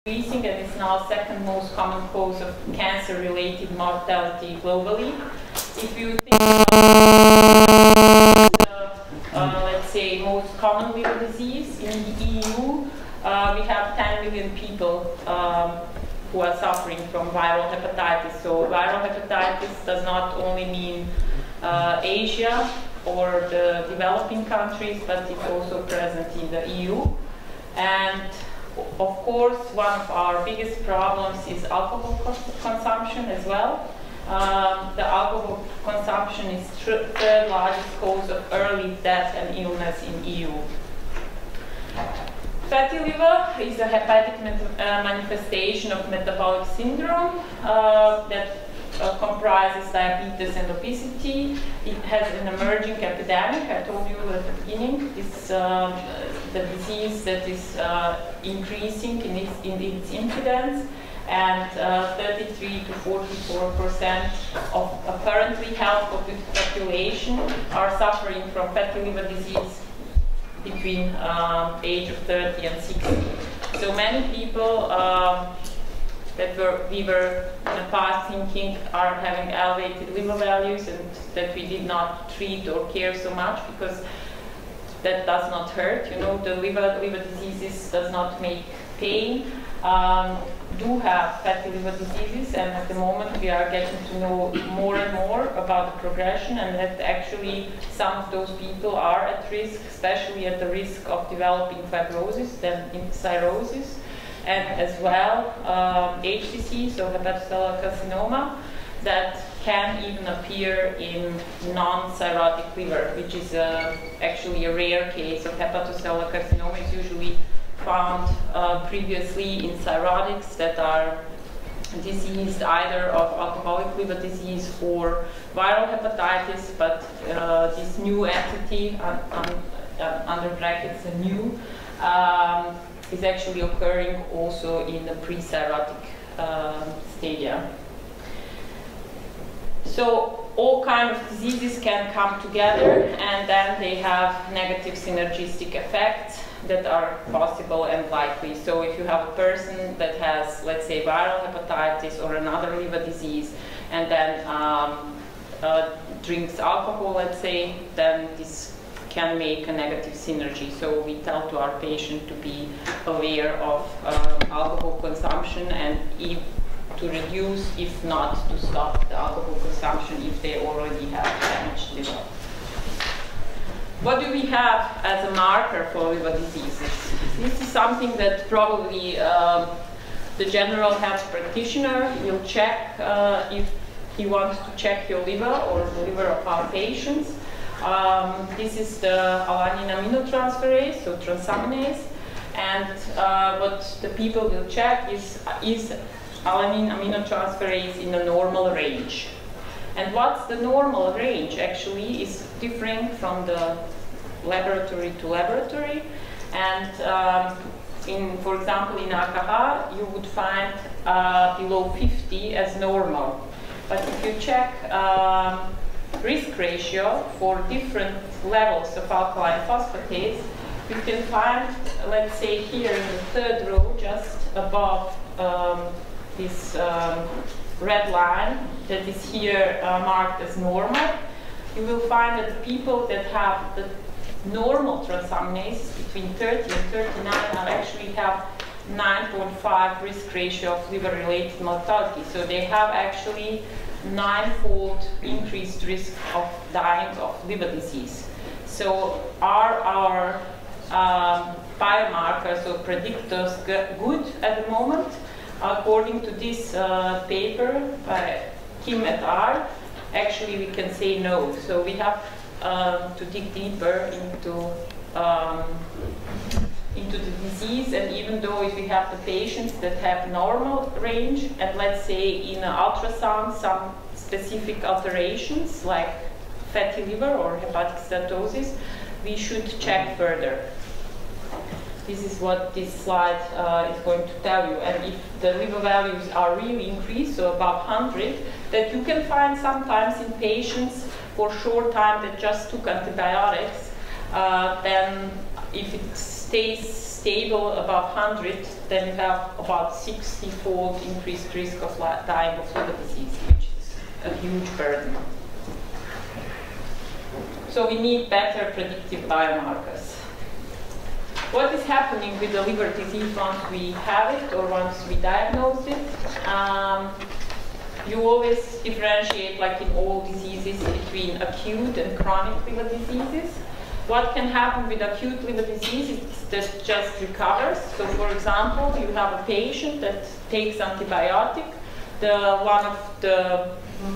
increasing, and it's now second most common cause of cancer-related mortality globally. If you think about let's say, most common liver disease in the EU, we have 10 million people who are suffering from viral hepatitis. So viral hepatitis does not only mean Asia or the developing countries, but it's also present in the EU. And of course, one of our biggest problems is alcohol consumption as well. The alcohol consumption is third largest cause of early death and illness in EU. Fatty liver is a hepatic manifestation of metabolic syndrome that comprises diabetes and obesity. It has an emerging epidemic. I told you at the beginning, it's the disease that is increasing in its incidence, and 33 to 44% of currently healthy population are suffering from fatty liver disease between age of 30 and 60. So many people that we were in the past thinking are having elevated liver values and that we did not treat or care so much because that does not hurt. You know, the liver diseases does not make pain. Do have fatty liver diseases, and at the moment we are getting to know more and more about the progression, and that actually some of those people are at risk, especially at the risk of developing fibrosis, then in cirrhosis, and as well HCC, so hepatocellular carcinoma, that can even appear in non-cirrhotic liver, which is actually a rare case of hepatocellular carcinoma. It's usually found previously in cirrhotics that are diseased either of alcoholic liver disease or viral hepatitis, but this new entity, under brackets a new, is actually occurring also in the pre-cirrhotic stadia. So all kinds of diseases can come together, and then they have negative synergistic effects that are possible and likely. So if you have a person that has, let's say, viral hepatitis or another liver disease, and then drinks alcohol, let's say, then this can make a negative synergy. So we tell to our patient to be aware of alcohol consumption and to reduce, if not to stop the alcohol consumption if they already have damaged liver. What do we have as a marker for liver diseases? This is something that probably the general health practitioner will check if he wants to check your liver or the liver of our patients. This is the alanine aminotransferase, so transaminase, and what the people will check is alanine aminotransferase in a normal range. And what's the normal range actually is different from the laboratory to laboratory. And for example, in AKH, you would find below 50 as normal. But if you check risk ratio for different levels of alkaline phosphatase, you can find, let's say here in the third row, just above this red line that is here marked as normal, you will find that people that have the normal transaminase between 30 and 39 are actually have 9.5 risk ratio of liver-related mortality. So they have actually 9-fold increased risk of dying of liver disease. So are our biomarkers or predictors good at the moment? According to this paper by Kim et al., actually we can say no. So we have to dig deeper into the disease, and even though if we have the patients that have normal range, and let's say in an ultrasound some specific alterations like fatty liver or hepatic steatosis, we should check further. This is what this slide is going to tell you. And if the liver values are really increased, so above 100, that you can find sometimes in patients for a short time that just took antibiotics, then if it stays stable above 100, then you have about 60-fold increased risk of dying of liver disease, which is a huge burden. So we need better predictive biomarkers. What is happening with the liver disease once we have it or once we diagnose it? You always differentiate, like in all diseases, between acute and chronic liver diseases. What can happen with acute liver disease is that it just recovers. So, for example, you have a patient that takes antibiotic. One of the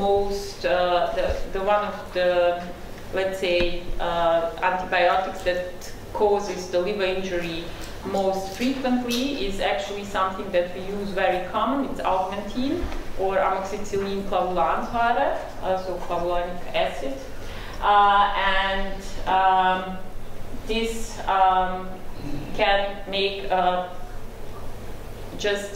let's say, antibiotics that causes the liver injury most frequently is actually something that we use very common. It's augmentin or amoxicillin clavulanate, so clavulanic acid. This can make just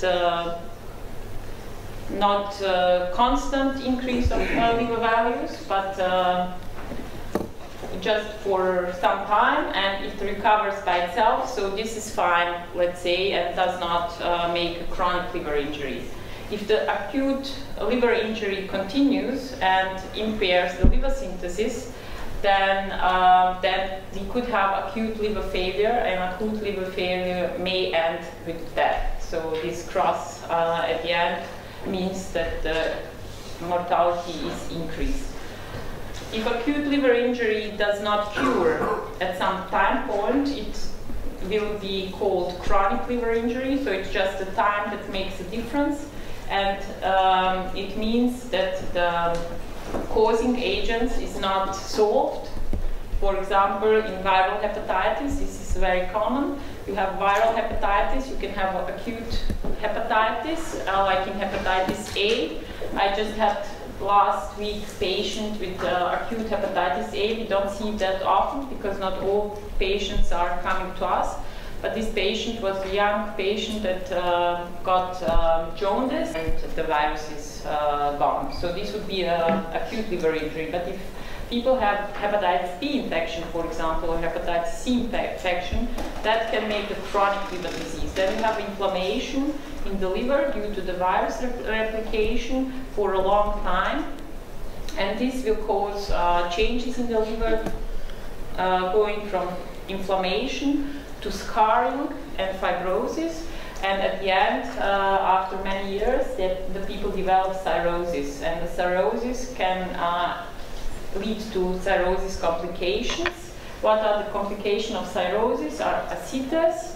not constant increase of liver values, but just for some time, and it recovers by itself. So this is fine, let's say, and does not make chronic liver injuries. If the acute liver injury continues and impairs the liver synthesis, then we could have acute liver failure, and acute liver failure may end with death. So this cross at the end means that the mortality is increased. If acute liver injury does not cure at some time point, it will be called chronic liver injury. So it's just the time that makes a difference, and it means that the causing agents is not solved. For example, in viral hepatitis, this is very common. You have viral hepatitis, you can have acute hepatitis, like in hepatitis A. I just had last week's patient with acute hepatitis A. We don't see that often because not all patients are coming to us. But this patient was a young patient that got jaundice, and the virus is gone. So this would be an acute liver injury. But if people have hepatitis B infection, for example, or hepatitis C infection, that can make a chronic liver disease. Then you have inflammation in the liver due to the virus replication for a long time. And this will cause changes in the liver, going from inflammation to scarring and fibrosis. And at the end, after many years, the people develop cirrhosis. And the cirrhosis can lead to cirrhosis complications. What are the complications of cirrhosis? Are ascites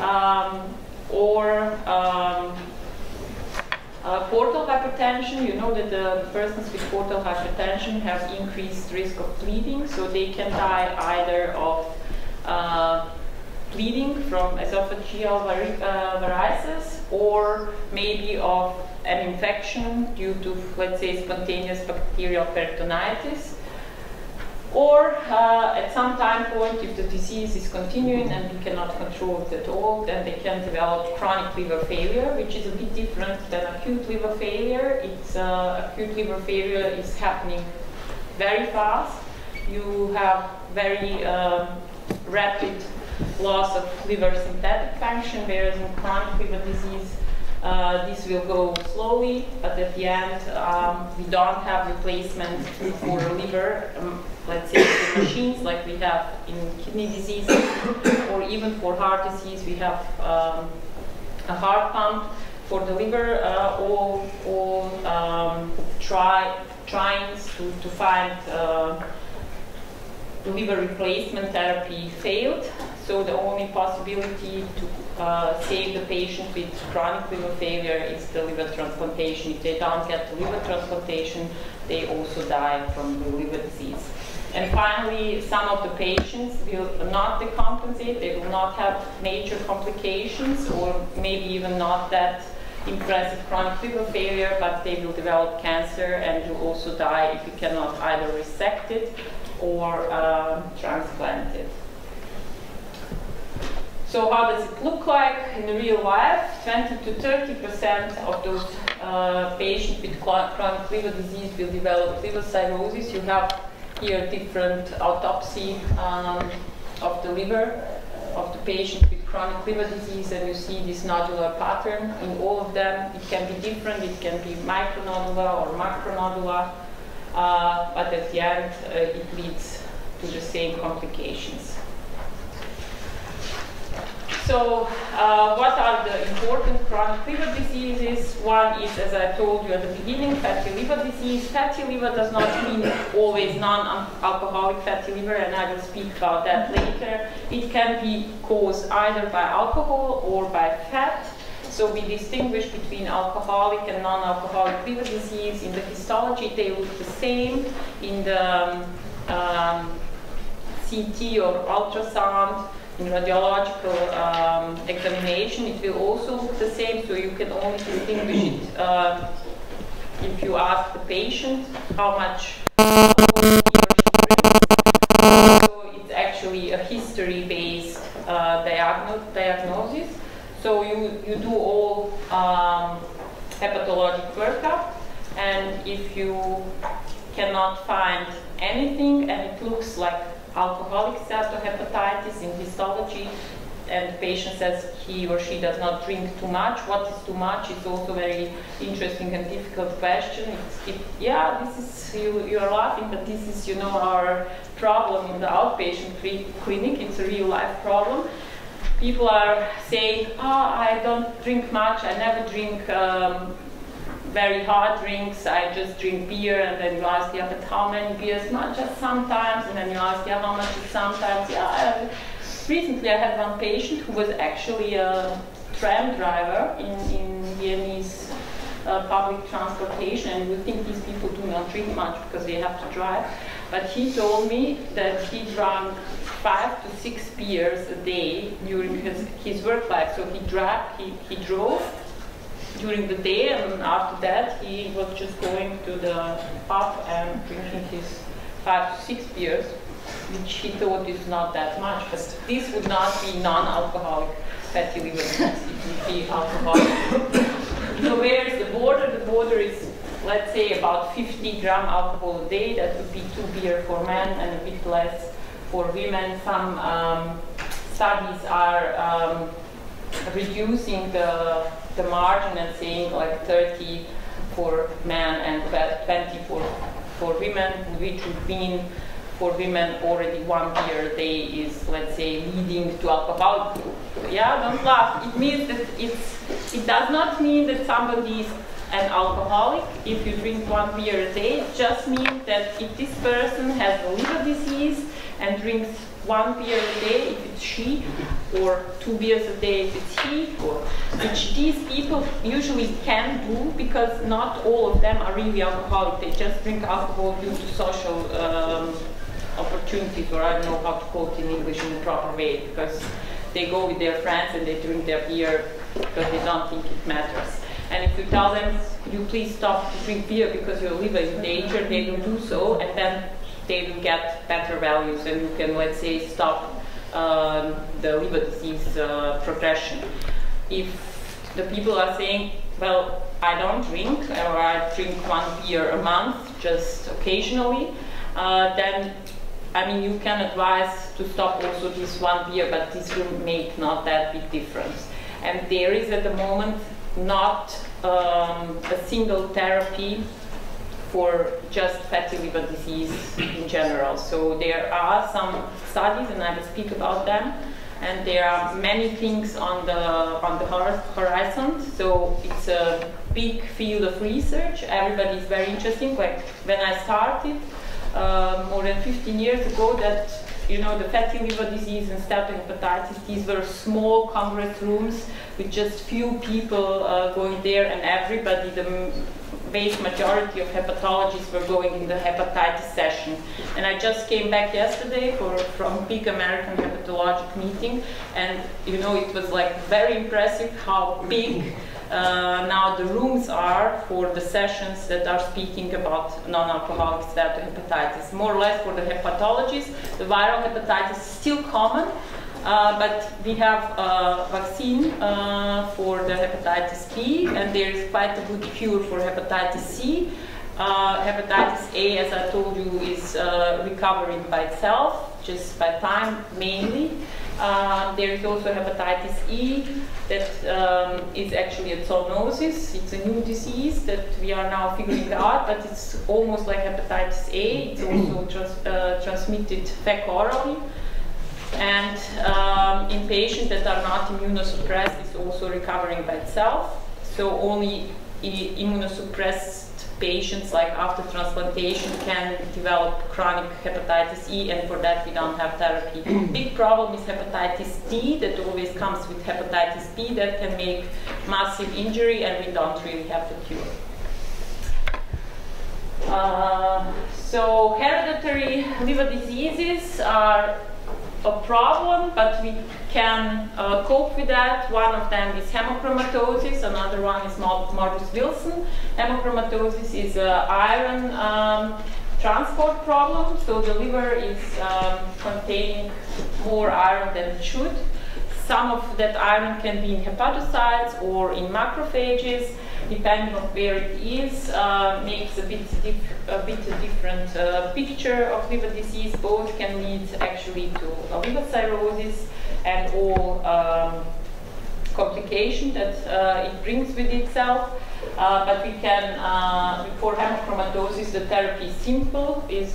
or portal hypertension. You know that the persons with portal hypertension have increased risk of bleeding, so they can die either of bleeding from esophageal varices, or maybe of an infection due to, let's say, spontaneous bacterial peritonitis. Or at some time point, if the disease is continuing and we cannot control it at all, then they can develop chronic liver failure, which is a bit different than acute liver failure. It's acute liver failure is happening very fast. You have very rapid loss of liver synthetic function, whereas in chronic liver disease, this will go slowly, but at the end, we don't have replacement for liver, let's say for machines like we have in kidney disease, or even for heart disease, we have a heart pump. For the liver, all tryings to find liver replacement therapy failed. So the only possibility to save the patient with chronic liver failure is the liver transplantation. If they don't get the liver transplantation, they also die from the liver disease. And finally, some of the patients will not decompensate. They will not have major complications, or maybe even not that impressive chronic liver failure, but they will develop cancer and will also die if you cannot either resect it or transplant it. So how does it look like in real life? 20 to 30% of those patients with chronic liver disease will develop liver cirrhosis. You have here different autopsy of the liver of the patient with chronic liver disease and you see this nodular pattern in all of them. It can be different, it can be micronodular or macronodular, but at the end it leads to the same complications. So what are the important chronic liver diseases? One is, as I told you at the beginning, fatty liver disease. Fatty liver does not mean always non-alcoholic fatty liver, and I will speak about that later. It can be caused either by alcohol or by fat. So we distinguish between alcoholic and non-alcoholic liver disease. In the histology, they look the same. In the CT or ultrasound, in radiological examination, it will also look the same, so you can only distinguish it if you ask the patient how much alcohol he or she drinks. So it's actually a history-based diagnosis. So you do all hepatologic workup, and if you cannot find anything and it looks like alcoholic steatohepatitis in histology, and the patient says he or she does not drink too much. What is too much? It's also a very interesting and difficult question. Yeah, this is, you are laughing, but this is, you know, our problem in the outpatient clinic. It's a real life problem. People are saying, I don't drink much, I never drink very hard drinks, I just drink beer, and then you ask, yeah, but how many beers? Not just sometimes, and then you ask, yeah, how much is sometimes? Yeah, recently I had one patient who was actually a tram driver in Viennese public transportation, and you think these people do not drink much because they have to drive. But he told me that he drank 5 to 6 beers a day during his work life. So he drove during the day, and after that he was just going to the pub and drinking his 5 to 6 beers, which he thought is not that much. But this would not be non-alcoholic fatty liver disease, it would be alcoholic. So where is the border? The border is, let's say, about 50 gram alcohol a day. That would be 2 beer for men and a bit less for women. Some studies are reducing the margin and saying like 30 for men and 20 for women, which would mean for women already 1 beer a day is, let's say, leading to alcohol. Yeah, don't laugh. It means that it does not mean that somebody is an alcoholic if you drink 1 beer a day. It just means that if this person has a liver disease and drinks 1 beer a day if it's she, or 2 beers a day if it's he, or which these people usually can do because not all of them are really alcoholic. They just drink alcohol due to social opportunities, or I don't know how to quote in English in the proper way, because they go with their friends and they drink their beer because they don't think it matters. And if you tell them, you please stop to drink beer because your liver is in danger, they will do so, and then they will get better values, and you can, let's say, stop the liver disease progression. If the people are saying, well, I don't drink, or I drink 1 beer a month, just occasionally, then, I mean, you can advise to stop also this 1 beer, but this will make not that big difference. And there is at the moment not a single therapy for just fatty liver disease in general. So there are some studies, and I will speak about them, and there are many things on the horizon. So it's a big field of research. Everybody is very interesting. Like when I started more than 15 years ago, that, you know, the fatty liver disease and steatohepatitis, these were small congress rooms with just few people going there, and everybody, the vast majority of hepatologists were going in the hepatitis session. And I just came back yesterday from a big American hepatologic meeting, and you know, it was like very impressive how big now the rooms are for the sessions that are speaking about non-alcoholic steatohepatitis. More or less for the hepatologists, the viral hepatitis is still common, but we have a vaccine for the hepatitis B, and there is quite a good cure for hepatitis C. Hepatitis A, as I told you, is recovering by itself, just by time mainly. There is also hepatitis E that is actually a zoonosis. It's a new disease that we are now figuring out, but it's almost like hepatitis A. It's also transmitted fecal-orally. And in patients that are not immunosuppressed, it's also recovering by itself. So only immunosuppressed patients, like after transplantation, can develop chronic hepatitis E, and for that we don't have therapy. Big problem is hepatitis D that always comes with hepatitis B that can make massive injury, and we don't really have the cure. So hereditary liver diseases are a problem, but we can cope with that. One of them is hemochromatosis, another one is morbus Wilson. Hemochromatosis is an iron transport problem, so the liver is containing more iron than it should. Some of that iron can be in hepatocytes or in macrophages, depending on where it is, makes a bit different picture of liver disease. Both can lead actually to liver cirrhosis and all complications that it brings with itself. But we can, for hemochromatosis, the therapy is simple, is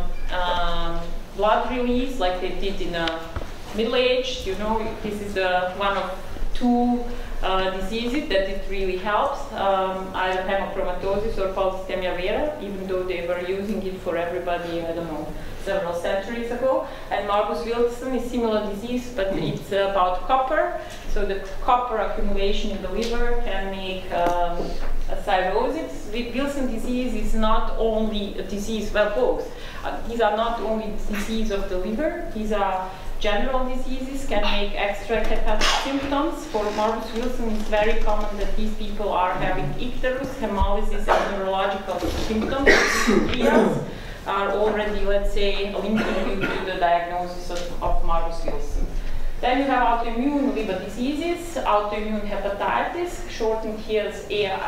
blood release, like they did in middle age. You know, this is one of two diseases that it really helps, either hemochromatosis or polycythemia vera, even though they were using it for everybody, I don't know, several centuries ago. And morbus Wilson is similar disease, but it's about copper. So the copper accumulation in the liver can make a cirrhosis. Wilson disease is not only a disease, well, both. These are not only disease of the liver, these are general diseases, can make extra hepatic symptoms. For morbus Wilson, it's very common that these people are having icterus, hemolysis, and neurological symptoms. These are already, let's say, linking you to the diagnosis of morbus Wilson. Then you have autoimmune liver diseases, autoimmune hepatitis, shortened here as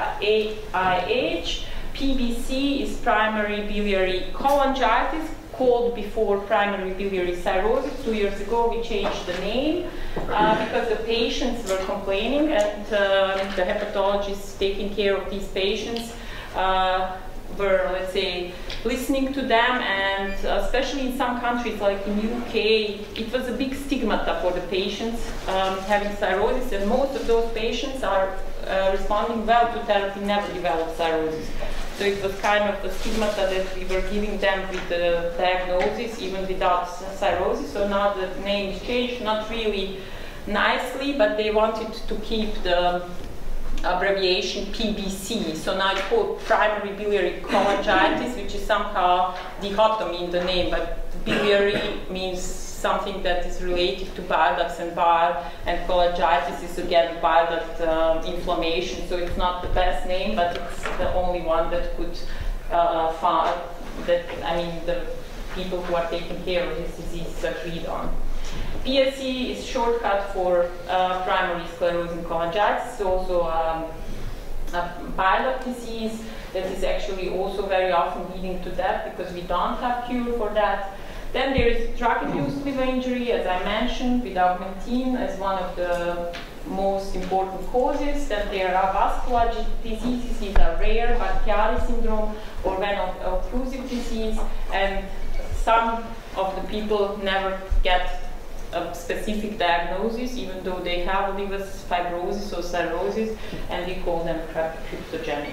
AIH. PBC is primary biliary cholangitis, called before primary biliary cirrhosis. 2 years ago we changed the name because the patients were complaining, and the hepatologists taking care of these patients were, let's say, listening to them, and especially in some countries like in UK, it was a big stigmata for the patients having cirrhosis, and most of those patients are responding well to therapy, never developed cirrhosis. So it was kind of a stigmata that we were giving them with the diagnosis, even without cirrhosis. So now the name is changed, not really nicely, but they wanted to keep the abbreviation PBC. So now it's called primary biliary cholangitis, which is somehow dichotomy in the name, but biliary means something that is related to bile ducts and bile, and cholangitis is again bile duct inflammation. So it's not the best name, but it's the only one that could find that, I mean, the people who are taking care of this disease agreed on. PSC is shortcut for primary sclerosing cholangitis. It's also a bile duct disease that is actually also very often leading to death because we don't have cure for that. Then there is drug-induced liver injury, as I mentioned, with augmentin as one of the most important causes. Then there are vascular diseases. These are rare, Barchiari syndrome or veno-occlusive disease, and some of the people never get a specific diagnosis, even though they have liver fibrosis or cirrhosis, and we call them cryptogenic.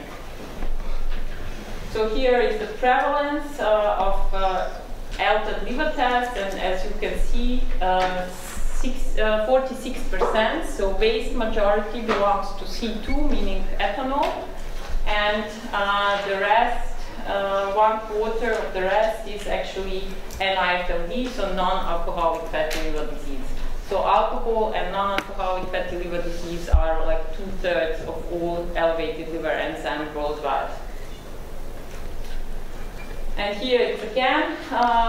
So here is the prevalence of altered liver test, and as you can see, 46%, so vast majority belongs to C2, meaning ethanol, and the rest, 1/4 of the rest is actually NAFLD, so non-alcoholic fatty liver disease. So alcohol and non-alcoholic fatty liver disease are like 2/3 of all elevated liver enzyme worldwide. And here it's again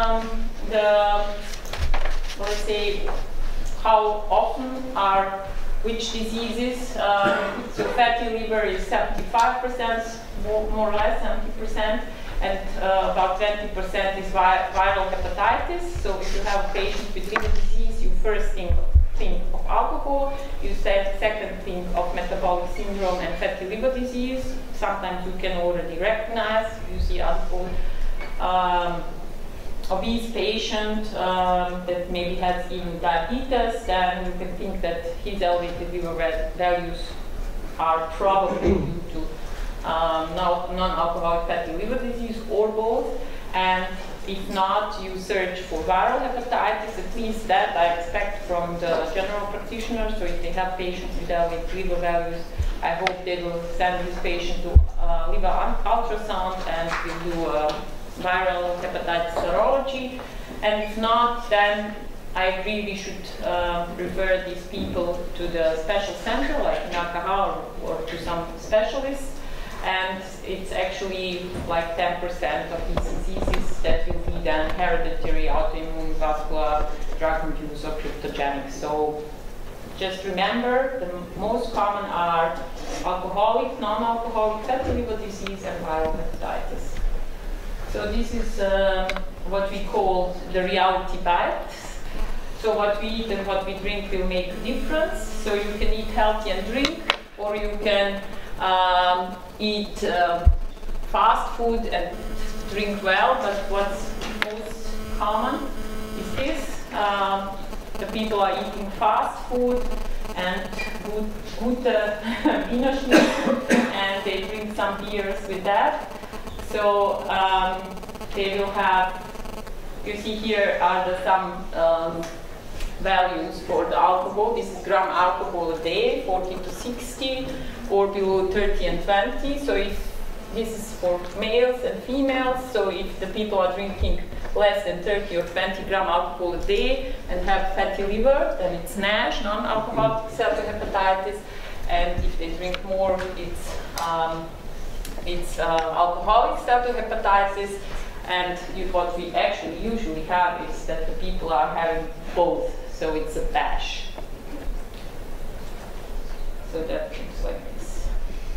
let's say, how often are which diseases. So fatty liver is 75%, more or less 70%, and about 20% is viral hepatitis. So if you have a patient with liver disease, you first think of alcohol, you second think of metabolic syndrome and fatty liver disease. Sometimes you can already recognize, you see alcohol. Obese patient that maybe has even diabetes, then you can think that his elevated liver values are probably due to non-alcoholic fatty liver disease or both. And if not, you search for viral hepatitis, at least that I expect from the general practitioner. So if they have patients with elevated liver values, I hope they will send this patient to liver ultrasound and will do viral hepatitis serology. And if not, then I agree we should refer these people to the special center like in Alcahal or to some specialists. And it's actually like 10% of these diseases that will be then hereditary, autoimmune, vascular, drug-induced, or cryptogenic. So just remember, the most common are alcoholic, non-alcoholic fatty liver disease, and viral hepatitis. So this is what we call the reality bites. So what we eat and what we drink will make a difference. So you can eat healthy and drink, or you can eat fast food and drink well, but what's most common is this. The people are eating fast food and gute Wienerschnitzel, and they drink some beers with that. So they will have, you see here are some values for the alcohol. This is gram alcohol a day, 40 to 60, or below 30 and 20. So if this is for males and females, so if the people are drinking less than 30 or 20 gram alcohol a day and have fatty liver, then it's NASH, non-alcoholic steatohepatitis. And if they drink more, it's alcoholic steatohepatitis. And what we actually usually have is that the people are having both, so it's a bash. So that looks like this.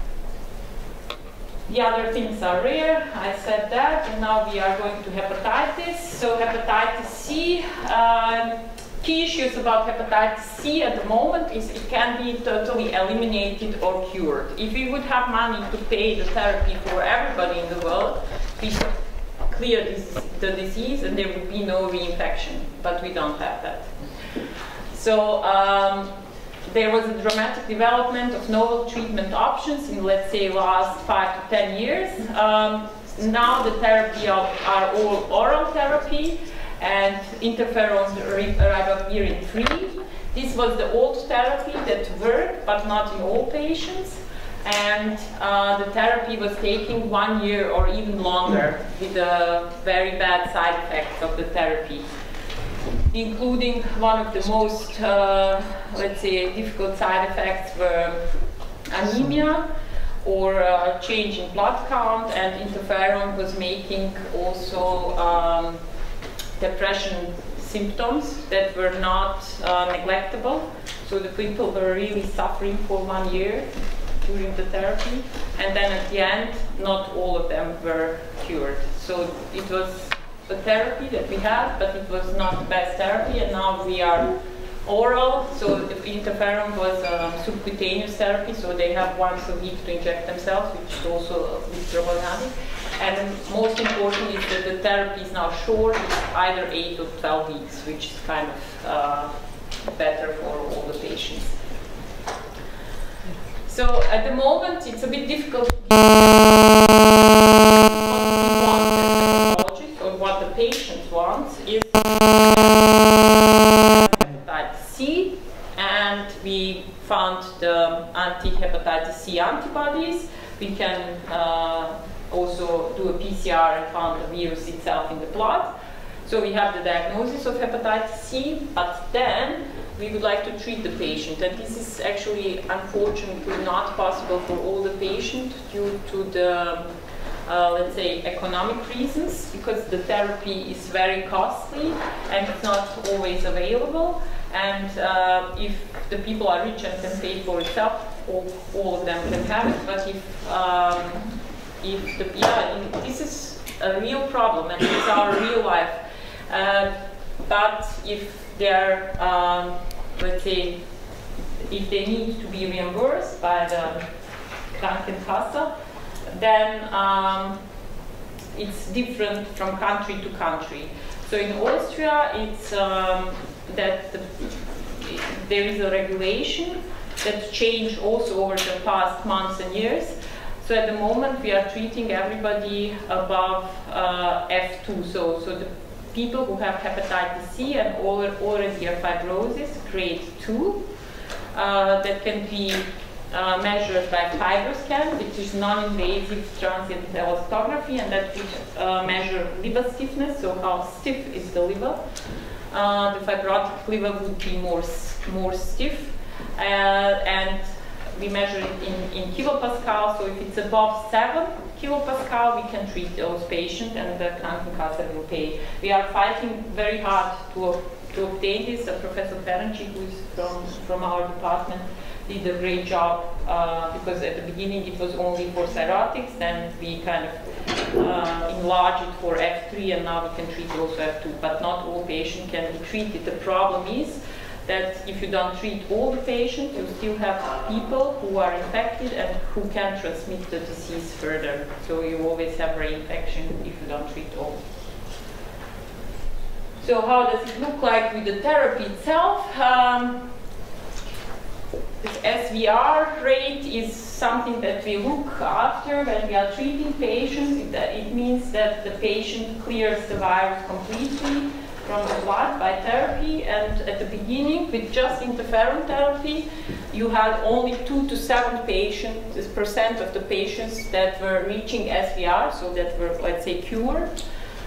The other things are rare, I said that, and now we are going to hepatitis. So hepatitis C, key issues about hepatitis C at the moment is it can be totally eliminated or cured. If we would have money to pay the therapy for everybody in the world, we could clear the disease and there would be no reinfection, but we don't have that. So there was a dramatic development of novel treatment options in, let's say, last 5 to 10 years. Now the therapy are all oral therapy and interferon ribavirin free. This was the old therapy that worked, but not in all patients. And the therapy was taking 1 year or even longer with the very bad side effects of the therapy, including one of the most, let's say, difficult side effects were anemia or change in blood count, and interferon was making also depression symptoms that were not neglectable. So the people were really suffering for 1 year during the therapy, and then at the end, not all of them were cured. So it was a therapy that we had, but it was not the best therapy, and now we are oral. So the interferon was subcutaneous therapy, so they have once a week to inject themselves, which is also problematic. And most important is that the therapy is now short, either 8 or 12 weeks, which is kind of better for all the patients. So at the moment, it's a bit difficult to what the patient wants is hepatitis C, and we found the anti-hepatitis C antibodies. We can also do a PCR and found the virus itself in the blood. So we have the diagnosis of hepatitis C, but then we would like to treat the patient. And this is actually, unfortunately, not possible for all the patients due to the let's say, economic reasons, because the therapy is very costly and it's not always available. And if the people are rich and can pay for itself, all of them can have it. But this is a real problem and it's our real life. But if they are, let's say, if they need to be reimbursed by the Krankenkasse, then it's different from country to country. So in Austria, it's that there is a regulation that changed also over the past months and years. So at the moment, we are treating everybody above F2. So the people who have hepatitis C and already have fibrosis, grade 2, that can be measured by fibroscan, which is non-invasive transient elastography, and that would measure liver stiffness, so how stiff is the liver. The fibrotic liver would be more stiff, and we measure it in kilopascal. So if it's above 7 kilopascal, we can treat those patients, and the Krankenkasse will pay. We are fighting very hard to obtain this. Professor Ferenczi, who is from our department, did a great job, because at the beginning it was only for cirrhotics, then we kind of enlarged it for F3, and now we can treat also F2, but not all patients can be treated. The problem is that if you don't treat all the patients, you still have people who are infected and who can transmit the disease further. So you always have reinfection if you don't treat all. So how does it look like with the therapy itself? This SVR rate is something that we look after when we are treating patients. It means that the patient clears the virus completely from the blood by therapy, and at the beginning, with just interferon therapy, you had only 2 to 7% of the patients that were reaching SVR, so that were, let's say, cured.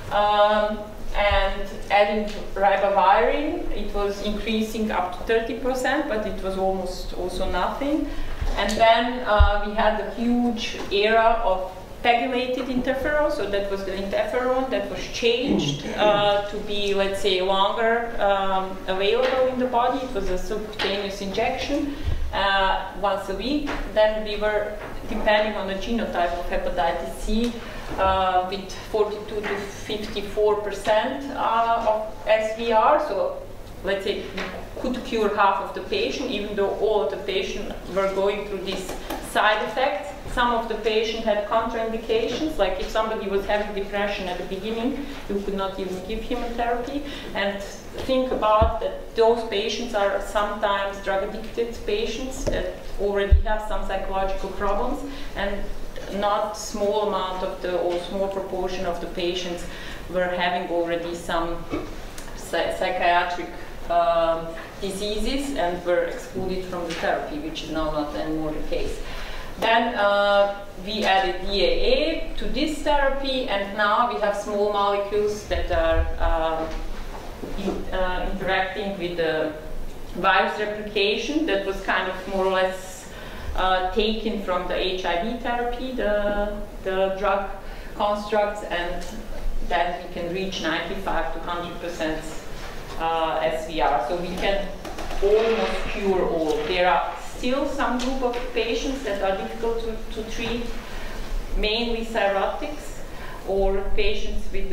And adding ribavirin, it was increasing up to 30%, but it was almost also nothing. And then we had a huge era of pegylated interferon, so that was the interferon that was changed to be, let's say, longer available in the body. It was a subcutaneous injection once a week. Then we were, depending on the genotype of hepatitis C, with 42 to 54% of SVR. So let's say we could cure half of the patient, even though all of the patients were going through these side effects. Some of the patients had contraindications, like if somebody was having depression at the beginning, you could not even give chemotherapy. And think about that those patients are sometimes drug-addicted patients that already have some psychological problems, and not small amount of the, or small proportion of the patients were having already some psychiatric diseases and were excluded from the therapy, which is now not anymore the case. Then we added DAA to this therapy, and now we have small molecules that are interacting with the virus replication that was kind of more or less taken from the HIV therapy, the drug constructs, and then we can reach 95 to 100% SVR. So we can almost cure all. There are still some group of patients that are difficult to treat, mainly cirrhotics or patients with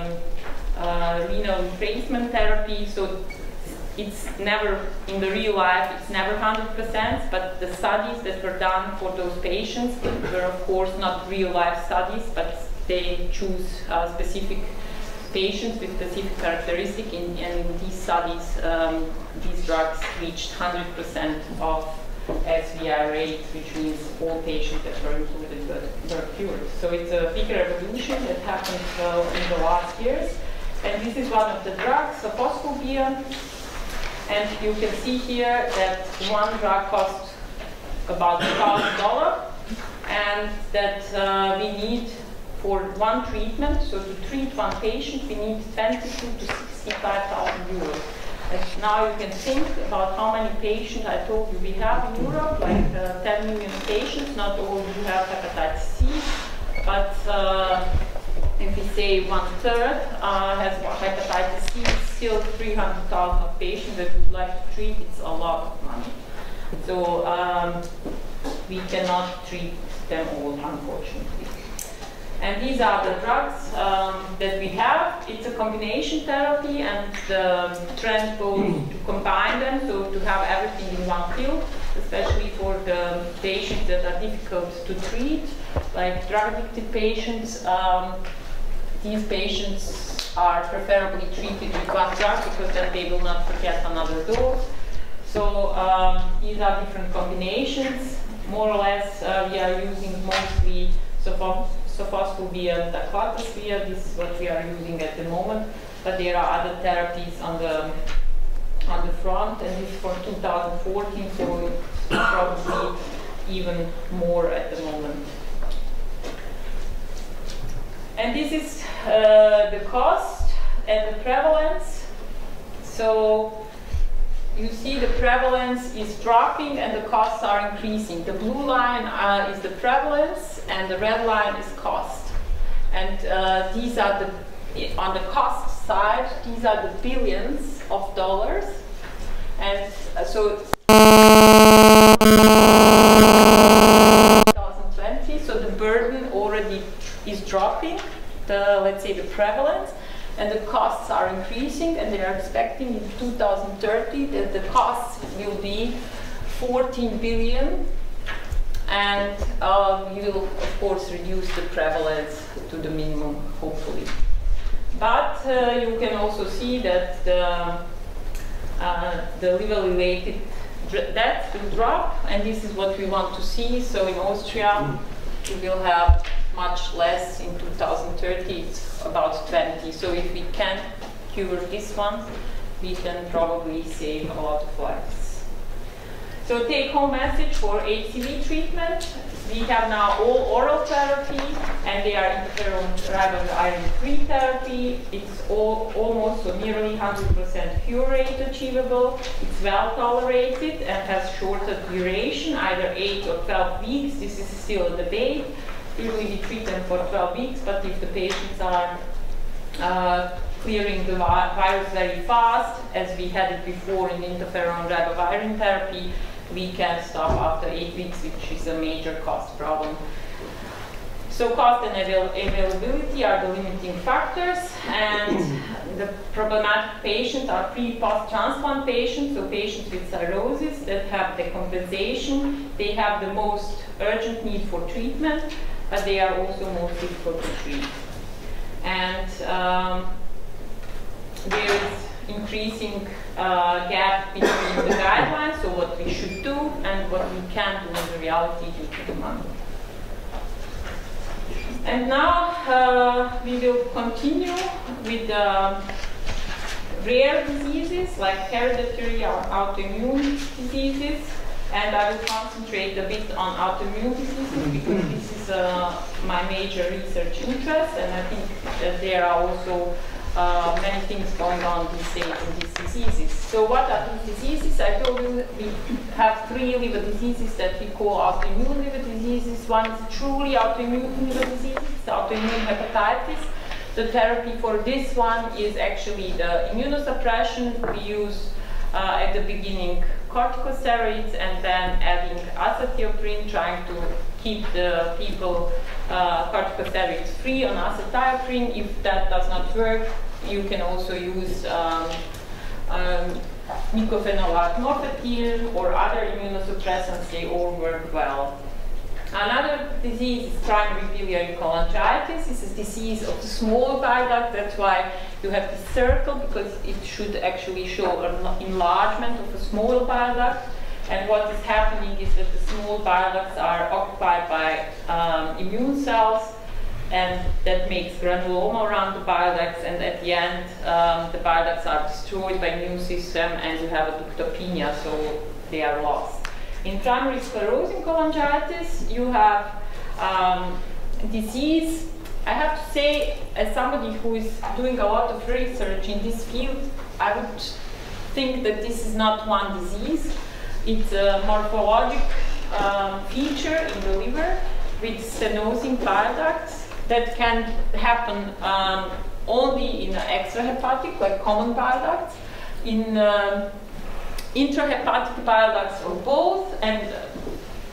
renal replacement therapy. So it's never, in the real life, it's never 100%, but the studies that were done for those patients were, of course, not real life studies, but they choose specific patients with specific characteristics, and in these studies, these drugs reached 100% of SVR rate, which means all patients that were included were cured. So it's a big revolution that happened in the last years. And this is one of the drugs, sofosbuvir. And you can see here that one drug costs about $1,000, and that we need for one treatment, so to treat one patient, we need 22 to 65,000 euros. And now you can think about how many patients I told you we have in Europe, like 10 million patients. Not all who have hepatitis C, but if we say 1/3 has hepatitis C, still 300,000 of patients that would like to treat. It's a lot of money. So we cannot treat them all, unfortunately. And these are the drugs that we have. It's a combination therapy, and the trend goes to combine them, so to have everything in one pill, especially for the patients that are difficult to treat, like drug-addicted patients. These patients are preferably treated with one drug because then they will not forget another dose. So these are different combinations. More or less, we are using mostly sofosbuvir and daclatasphere. This is what we are using at the moment, but there are other therapies on the front, and this is from 2014, so it's probably even more at the moment. And this is the cost and the prevalence. So you see the prevalence is dropping and the costs are increasing. The blue line is the prevalence and the red line is cost. And these are on the cost side, these are the billions of dollars. And so 2020, so the burden already is dropping, let's say the prevalence. And the costs are increasing, and they are expecting in 2030 that the costs will be 14 billion, and we will, of course, reduce the prevalence to the minimum, hopefully. But you can also see that the liver-related deaths will drop, and this is what we want to see. So in Austria, we will have much less in 2030, it's about 20. So if we can cure this one, we can probably save a lot of lives. So take-home message for HCV treatment. We have now all oral therapy, and they are interferon ribonucleic-free therapy. It's almost or nearly 100% cure rate achievable. It's well tolerated and has shorter duration, either 8 or 12 weeks. This is still a debate. Usually we treat them for 12 weeks, but if the patients are clearing the virus very fast, as we had it before in interferon ribavirin therapy, we can stop after 8 weeks, which is a major cost problem. So cost and availability are the limiting factors, and the problematic patients are pre-post-transplant patients, so patients with cirrhosis that have decompensation. They have the most urgent need for treatment, but they are also most difficult to treat. And there is increasing gap between the guidelines, so what we should do and what we can do in reality due to the money. And now we will continue with rare diseases like hereditary or autoimmune diseases. And I will concentrate a bit on autoimmune diseases because this is my major research interest, and I think that there are also many things going on these days in these diseases. So what are these diseases? I told you we have 3 liver diseases that we call autoimmune liver diseases. One is truly autoimmune liver disease, it's autoimmune hepatitis. The therapy for this one is actually the immunosuppression. We use at the beginning corticosteroids and then adding azathioprine, trying to keep the people corticosteroids free on azathioprine. If that does not work, you can also use mycophenolate mofetil or other immunosuppressants. They all work well. Another disease is primary biliary cholangitis. This is a disease of the small bile duct. That's why you have this circle, because it should actually show an enlargement of a small bile duct. And what is happening is that the small bile ducts are occupied by immune cells, and that makes granuloma around the bile ducts, and at the end the bile ducts are destroyed by immune system and you have a ductopenia, so they are lost. In primary sclerosing cholangitis, you have disease. I have to say, as somebody who is doing a lot of research in this field, I would think that this is not one disease. It's a morphologic feature in the liver with stenosing bile ducts that can happen only in extrahepatic, like common bile ducts, in intrahepatic bile ducts or both, and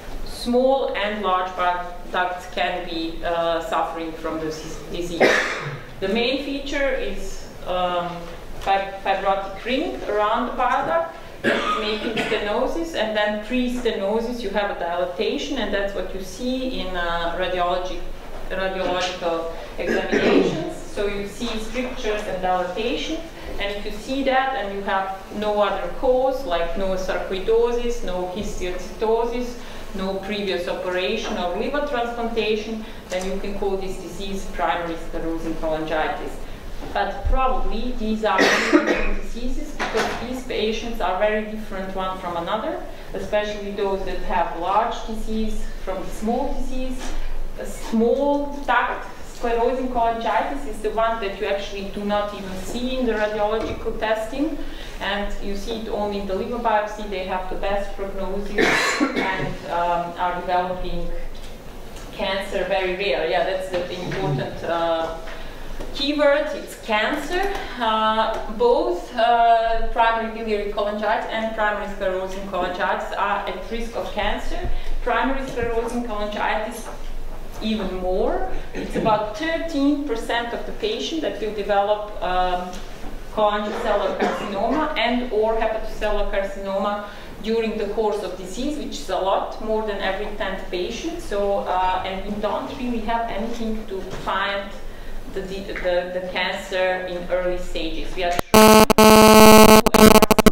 small and large bile ducts can be suffering from this disease. The main feature is fibrotic ring around the bile duct, making stenosis, and then pre-stenosis you have a dilatation, and that's what you see in radiological examinations. So you see strictures and dilatation, and if you see that and you have no other cause, like no sarcoidosis, no histiocytosis, no previous operation or liver transplantation, then you can call this disease primary sclerosing cholangitis. But probably these are different diseases because these patients are very different one from another, especially those that have large disease from small disease. A small duct sclerosing cholangitis is the one that you actually do not even see in the radiological testing, and you see it only in the liver biopsy. They have the best prognosis and are developing cancer very rare. Yeah, that's the important keyword. It's cancer. Both primary biliary cholangitis and primary sclerosing cholangitis are at risk of cancer. Primary sclerosing cholangitis even more. It's about 13% of the patient that will develop cholangiocellular carcinoma and or hepatocellular carcinoma during the course of disease, which is a lot, more than every 10th patient. So, and we don't really have anything to find the cancer in early stages. We are trying to do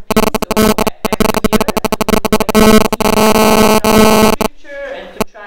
and to try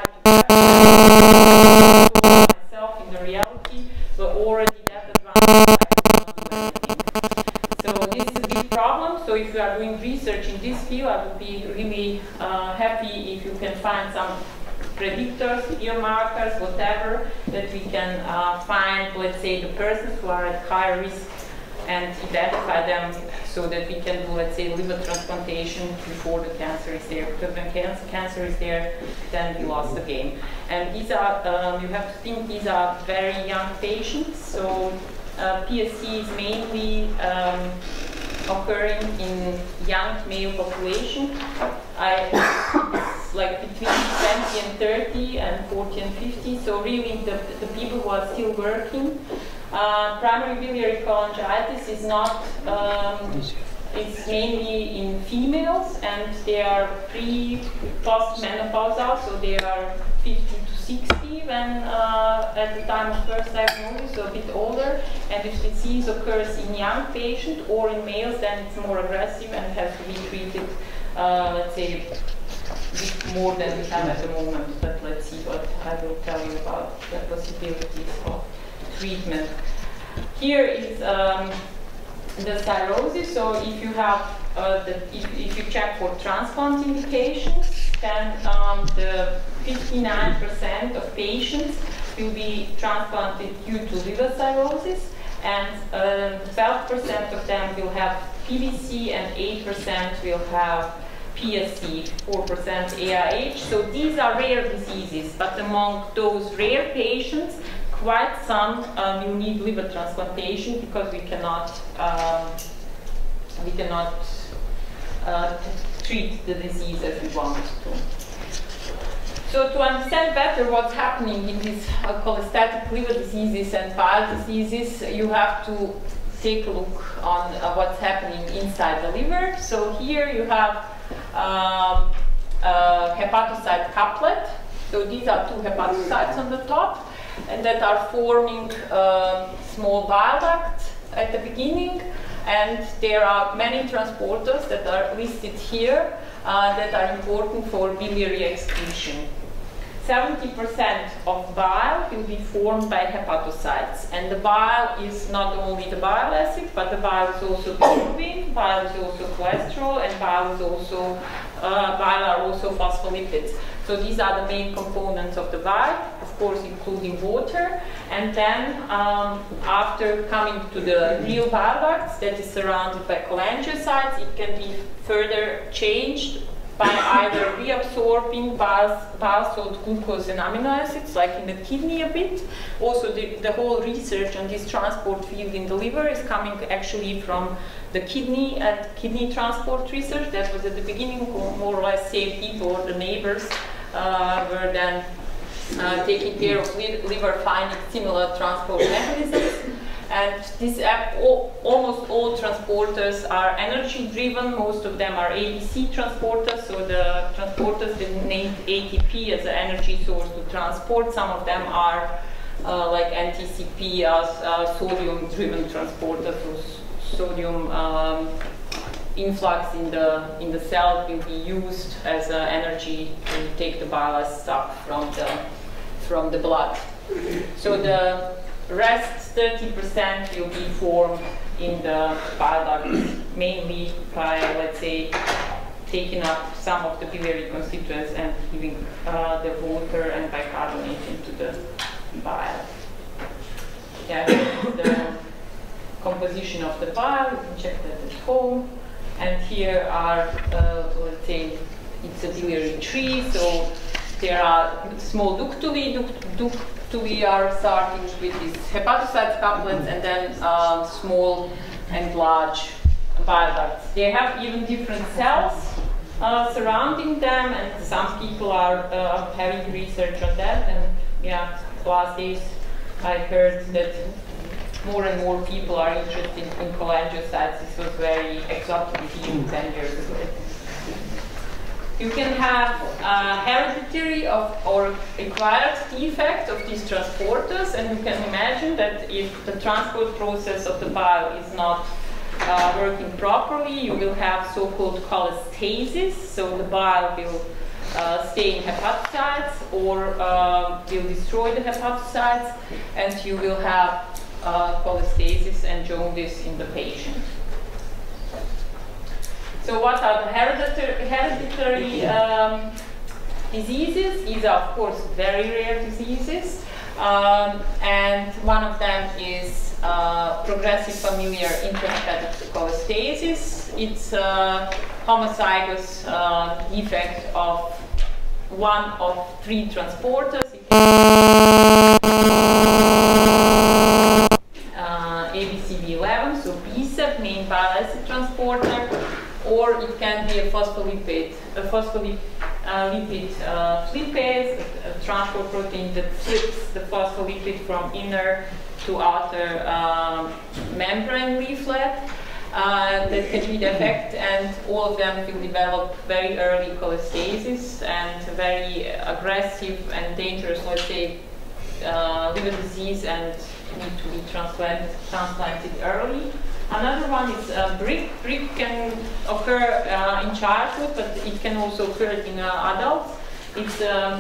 to myself in the reality, but already that advanced I cannot do anything. So this is a big problem. So if you are doing research in this field, I would be really happy if you can find some predictors, earmarkers, whatever, that we can find, let's say, the persons who are at higher risk and identify them so that we can do, let's say, liver transplantation before the cancer is there. Because when cancer is there, then we lost the game. And these are, you have to think, these are very young patients. So PSC is mainly occurring in young male population. It's like between 20 and 30 and 40 and 50. So really the people who are still working. Primary biliary cholangitis is not, it's mainly in females, and they are post-menopausal, so they are 50 to 60 when at the time of first diagnosis, so a bit older. And if disease occurs in young patients or in males, then it's more aggressive and has to be treated, let's say, with more than we have at the moment. But let's see what I will tell you about the possibilities of treatment. Here is the cirrhosis. So if you have if you check for transplant indications, then the 59% of patients will be transplanted due to liver cirrhosis, and 12% of them will have PBC, and 8% will have PSC, 4% AIH. So these are rare diseases, but among those rare patients, quite some will need liver transplantation because we cannot treat the disease as we want to. So to understand better what's happening in these cholestatic liver diseases and bile diseases, you have to take a look on what's happening inside the liver. So here you have hepatocyte couplet. So these are two hepatocytes on the top, and that are forming small bile ducts at the beginning. And there are many transporters that are listed here that are important for biliary excretion. 70% of bile will be formed by hepatocytes, and the bile is not only the bile acid, but the bile is also bilirubin, bile is also cholesterol, and bile are also phospholipids. So these are the main components of the bile, of course including water. And then after coming to the real bile ducts that is surrounded by cholangiocytes, it can be further changed by either reabsorbing bile salt, glucose, and amino acids, like in the kidney a bit. Also, the whole research on this transport field in the liver is coming actually from the kidney and kidney transport research. That was at the beginning more or less same people, or the neighbors were then taking care of liver finding similar transport mechanisms. And this almost all transporters are energy driven. Most of them are ABC transporters, so the transporters that need ATP as an energy source to transport. Some of them are like NTCP as sodium driven transporters, so sodium influx in the cell will be used as energy to take the ballast up from the blood. So the rest 30% will be formed in the bile ducts, mainly by, let's say, taking up some of the biliary constituents and giving the water and bicarbonate into the bile. Yeah, the composition of the bile, you can check that at home. And here are, let's say, it's a biliary tree, so there are small ductuli. Ductuli are starting with these hepatocyte couplets and then small and large bile ducts. They have even different cells surrounding them, and some people are having research on that. And yeah, last days I heard that more and more people are interested in cholangiocytes. This was very exotic even 10 years ago. You can have hereditary or acquired defect of these transporters, and you can imagine that if the transport process of the bile is not working properly, you will have so-called cholestasis. So the bile will stay in hepatocytes or will destroy the hepatocytes, and you will have cholestasis and jaundice in the patient. So what are the hereditary diseases? These are, of course, very rare diseases. And one of them is progressive familiar intrahepatic cholestasis. It's a homozygous defect of one of 3 transporters. ABCB11, so BSEP, main bile acid transporter, or it can be a phospholipid lipase, a transport protein that flips the phospholipid from inner to outer membrane leaflet. That can be the effect, and all of them will develop very early cholestasis and very aggressive and dangerous, let's say, liver disease, and need to be transplanted early. Another one is BRIC. BRIC can occur in childhood, but it can also occur in adults. It's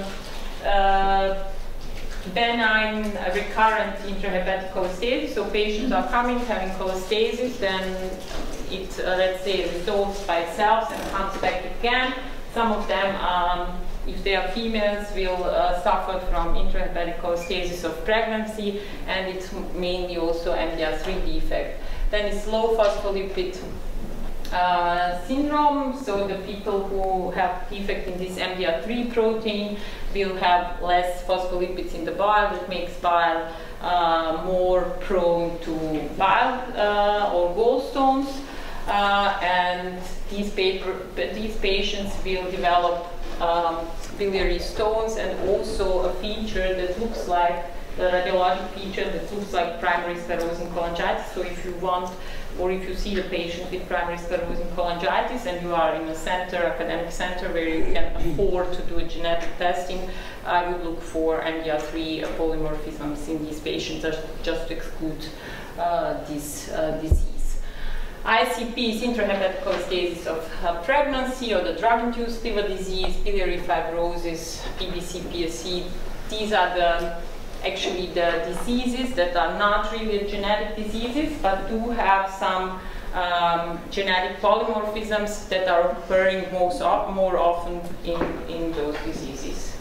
benign recurrent intrahepatic cholestasis. So patients are coming having cholestasis, then it, let's say, resolves by itself and comes back again. Some of them, if they are females, will suffer from intrahepatic cholestasis of pregnancy, and it's mainly also MDR3 defect. Then it's low phospholipid syndrome, so the people who have defect in this MDR3 protein will have less phospholipids in the bile. That makes bile more prone to bile or gallstones, and these patients will develop biliary stones, and also a feature that looks like the radiologic feature that looks like primary sclerosing cholangitis. So if you want, or if you see the patient with primary sclerosing cholangitis and you are in a center, academic center, where you can afford to do a genetic testing, I would look for MDR3 polymorphisms in these patients just to exclude this disease. ICP is intrahepatic cholestasis of pregnancy, or the drug-induced liver disease, biliary fibrosis, PBC, PSC. These are actually the diseases that are not really genetic diseases, but do have some genetic polymorphisms that are occurring more often in those diseases.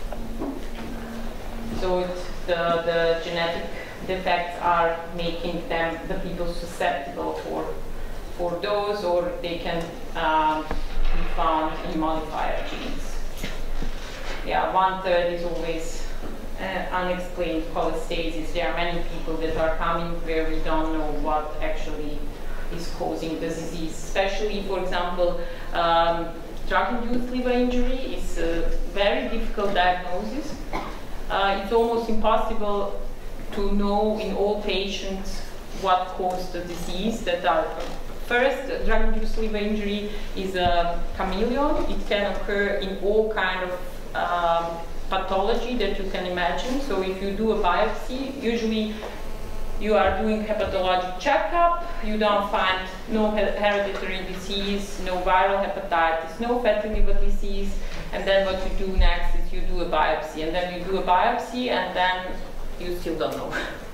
So the genetic defects are making them, the people, susceptible for those, or they can be found in modifier genes. Yeah, 1/3 is always unexplained cholestasis. There are many people that are coming where we don't know what actually is causing the disease. Especially, for example, drug-induced liver injury is a very difficult diagnosis. It's almost impossible to know in all patients what caused the disease. First, drug-induced liver injury is a chameleon. It can occur in all kind of pathology that you can imagine. So if you do a biopsy, usually you are doing hepatologic checkup, you don't find no hereditary disease, no viral hepatitis, no fatty liver disease, and then what you do next is you do a biopsy, and then you do a biopsy, and then you still don't know.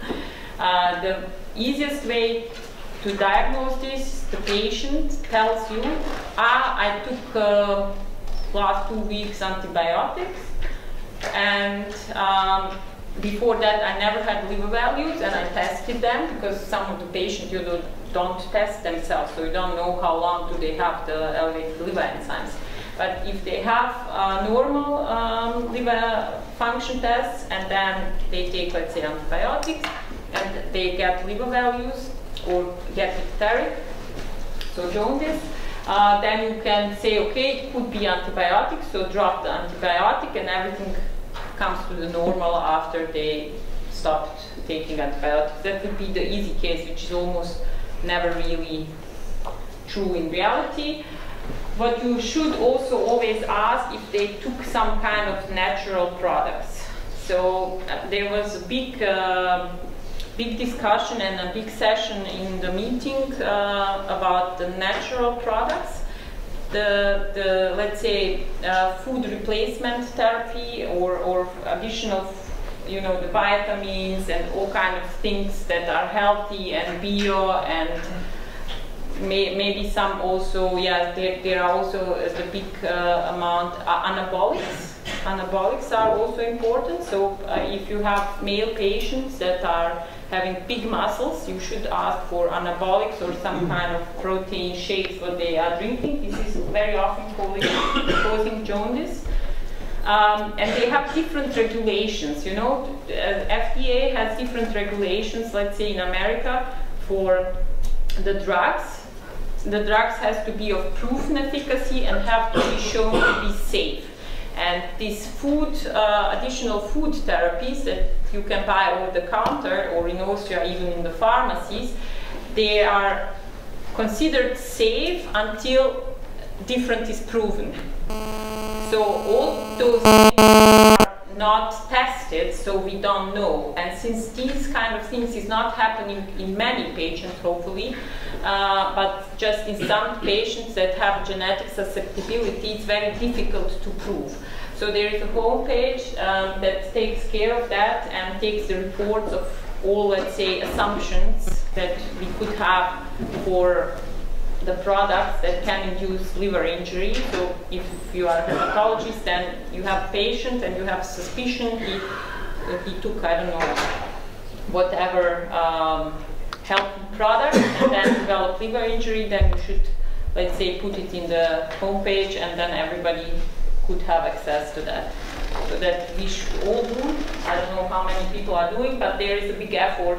The easiest way to diagnose this, the patient tells you, I took last 2 weeks antibiotics, and before that, I never had liver values, and I tested them because some of the patients don't test themselves, so you don't know how long do they have the elevated liver enzymes. But if they have normal liver function tests, and then they take, let's say, antibiotics, and they get liver values or get icteric, so jaundice, then you can say, okay, it could be antibiotics, so drop the antibiotic, and everything comes to the normal after they stopped taking antibiotics. That would be the easy case, which is almost never really true in reality. But you should also always ask if they took some kind of natural products. So there was a big discussion and a big session in the meeting about the natural products. The let's say food replacement therapy or additional, the vitamins and all kind of things that are healthy and bio, and maybe some also, there are also the big amount anabolics. Anabolics are also important. So if you have male patients that are having big muscles, you should ask for anabolics or some kind of protein shakes what they are drinking. This is very often causing jaundice. And they have different regulations, FDA has different regulations, let's say in America, for the drugs. The drugs has to be of proven efficacy and have to be shown to be safe. And these additional food therapies that you can buy over the counter, or in Austria even in the pharmacies, they are considered safe until different is proven. So all those things are not tested, so we don't know. And since these kind of things is not happening in many patients, hopefully, but just in some patients that have genetic susceptibility, it's very difficult to prove. So there is a homepage that takes care of that and takes the reports of all, let's say, assumptions that we could have for the products that can induce liver injury. So if you are a hepatologist, then you have a patient and you have suspicion he took, I don't know, whatever healthy product and then developed liver injury, then you should, let's say, put it in the homepage, and then everybody could have access to that. So that we should all do. I don't know how many people are doing, but there is a big effort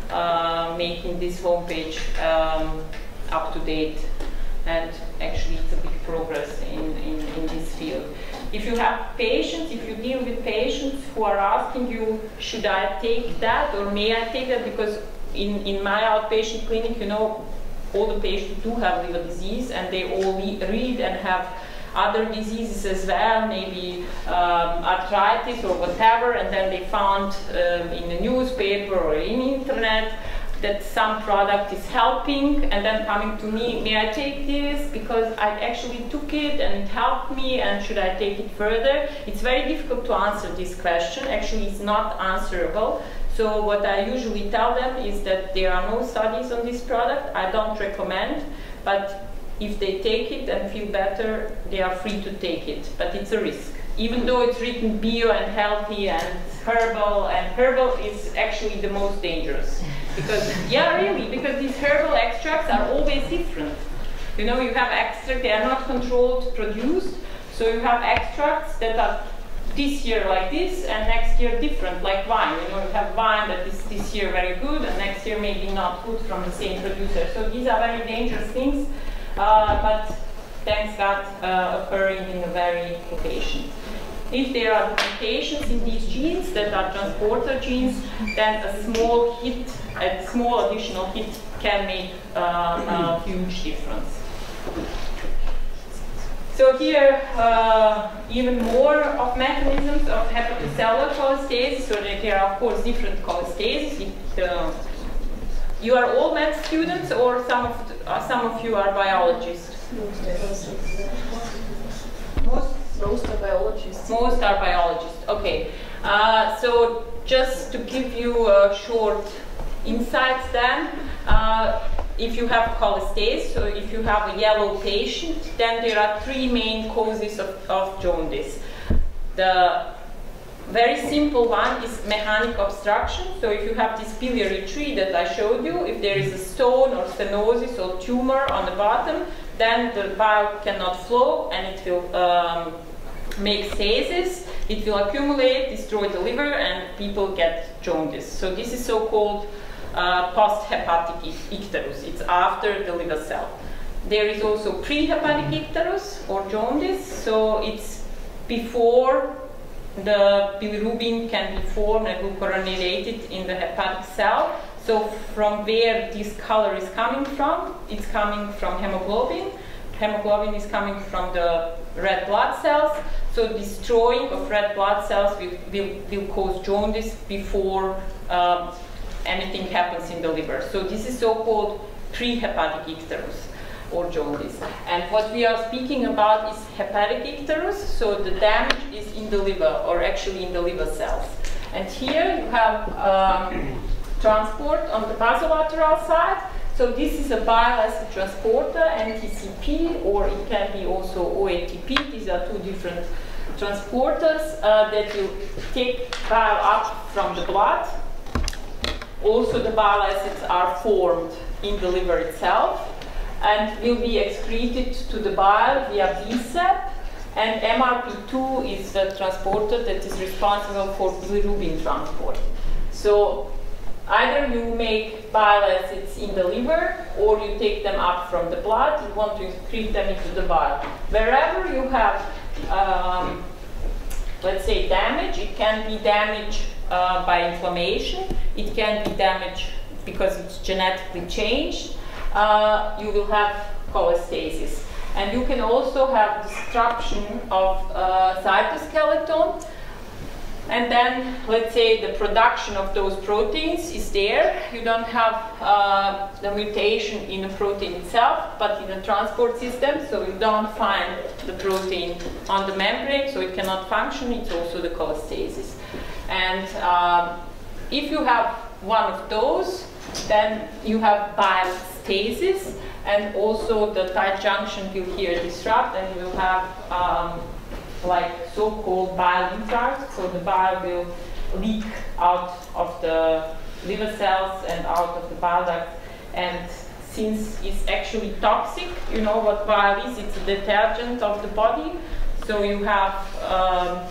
making this homepage up to date, and actually it's a big progress in this field. If you have patients, if you deal with patients who are asking you, should I take that or may I take that, because in my outpatient clinic, all the patients do have liver disease, and they all read and have other diseases as well, maybe arthritis or whatever, and then they found in the newspaper or in the internet that some product is helping, and then coming to me, may I take this because I actually took it and it helped me, and should I take it further? It's very difficult to answer this question. Actually, it's not answerable. So what I usually tell them is that there are no studies on this product. I don't recommend, but if they take it and feel better, they are free to take it, but it's a risk. Even though it's written bio and healthy and herbal is actually the most dangerous. Because, because these herbal extracts are always different. You have extracts, they are not controlled, produced, so you have extracts that are this year like this and next year different, like wine. You have wine that is this year very good and next year maybe not good from the same producer. So these are very dangerous things, but thanks God, occurring in the very location. If there are mutations in these genes that are transporter genes, then a small hit, a small additional hit can make a huge difference. So here, even more of mechanisms of hepatocellular cholestasis. So there are, of course, different cholestasis. You are all math students, or some of you are biologists? Most are biologists. Most are biologists. Okay. So just to give you a short insights, then. If you have cholestasis, so if you have a yellow patient, then there are three main causes of jaundice. The very simple one is mechanic obstruction. So if you have this biliary tree that I showed you, if there is a stone or stenosis or tumor on the bottom, then the bile cannot flow and it will make stasis. It will accumulate, destroy the liver, and people get jaundice. So this is so-called post-hepatic icterus. It's after the liver cell. There is also pre-hepatic icterus or jaundice. So it's before the bilirubin can be formed and glucuronidated in the hepatic cell. So from where this color is coming from, it's coming from hemoglobin. Hemoglobin is coming from the red blood cells. So destroying of red blood cells will cause jaundice before anything happens in the liver. So this is so-called pre-hepatic icterus or jaundice. And what we are speaking about is hepatic icterus. So the damage is in the liver, or actually in the liver cells. And here you have transport on the basolateral side. So this is a bile acid transporter, NTCP, or it can be also OATP. These are two different transporters that will take bile up from the blood. Also, the bile acids are formed in the liver itself and will be excreted to the bile via BSEP. And MRP2 is the transporter that is responsible for bilirubin transport. So either you make bile acids in the liver or you take them up from the blood. You want to excrete them into the bile. Wherever you have, let's say, damage, it can be damage by inflammation. It can be damage because it's genetically changed. You will have cholestasis. And you can also have destruction of cytoskeleton. And then, let's say, the production of those proteins is there. You don't have the mutation in the protein itself, but in the transport system. So you don't find the protein on the membrane, so it cannot function. It's also the cholestasis. And if you have one of those, then you have bile stasis, and also the tight junction will here disrupt, and you will have like so-called bile infarct. So the bile will leak out of the liver cells and out of the bile duct. And since it's actually toxic, you know what bile is? It's a detergent of the body. So you have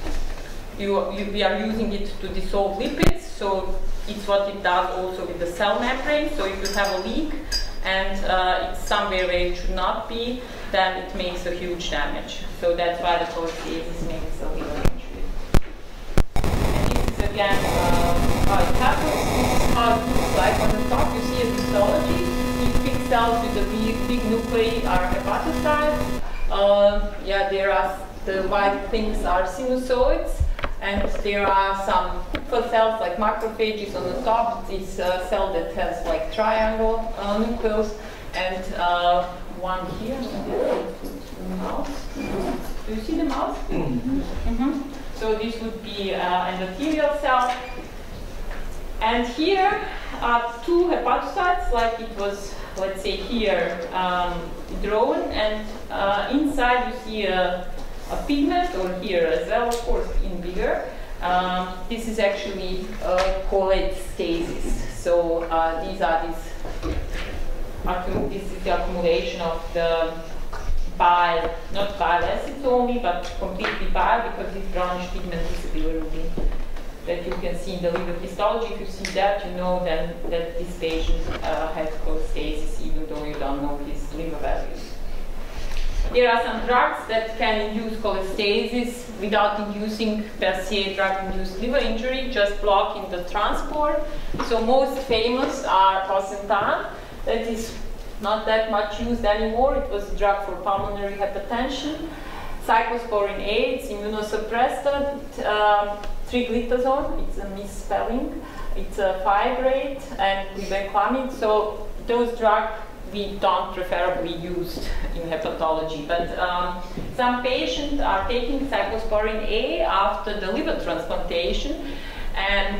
we are using it to dissolve lipids, so it's what it does also with the cell membrane. So if you have a leak and it's somewhere where it should not be, then it makes a huge damage. So that's why the cholestasis makes a liver injury. And this is again how it happens. This is how it looks like on the top. You see a histology. These big cells with the big nuclei are hepatocytes. Yeah, there are the white things are sinusoids. And there are some Kupffer cells like macrophages on the top. It's a cell that has like triangle nucleus, and one here. Mouse. Do you see the mouse? So this would be endothelial cell. And here are two hepatocytes, like it was, let's say, here drawn, and inside you see a pigment, or here as well, of course, in bigger. This is actually cholestasis. So this is the accumulation of the bile, not bile acids only, but completely bile, because this brownish pigment is bilirubin that you can see in the liver histology. If you see that, you know then that this patient has cholestasis, even though you don't know his liver values. There are some drugs that can induce cholestasis without inducing per se drug-induced liver injury, just blocking the transport. So most famous are Bosentan, that is not that much used anymore. It was a drug for pulmonary hypertension. Cyclosporin A, it's immunosuppressant. Triglitazone, it's a misspelling. It's a fibrate and glibenclamide. So those drugs we don't preferably use in hepatology. But some patients are taking cyclosporin A after the liver transplantation, and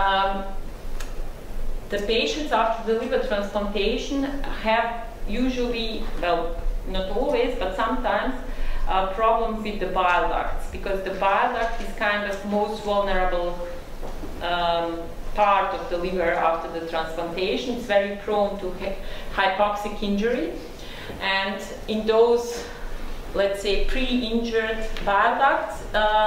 the patients after the liver transplantation have usually, well, not always, but sometimes, problems with the bile ducts, because the bile duct is kind of most vulnerable part of the liver after the transplantation. It's very prone to hypoxic injury, and in those, let's say, pre-injured bile ducts,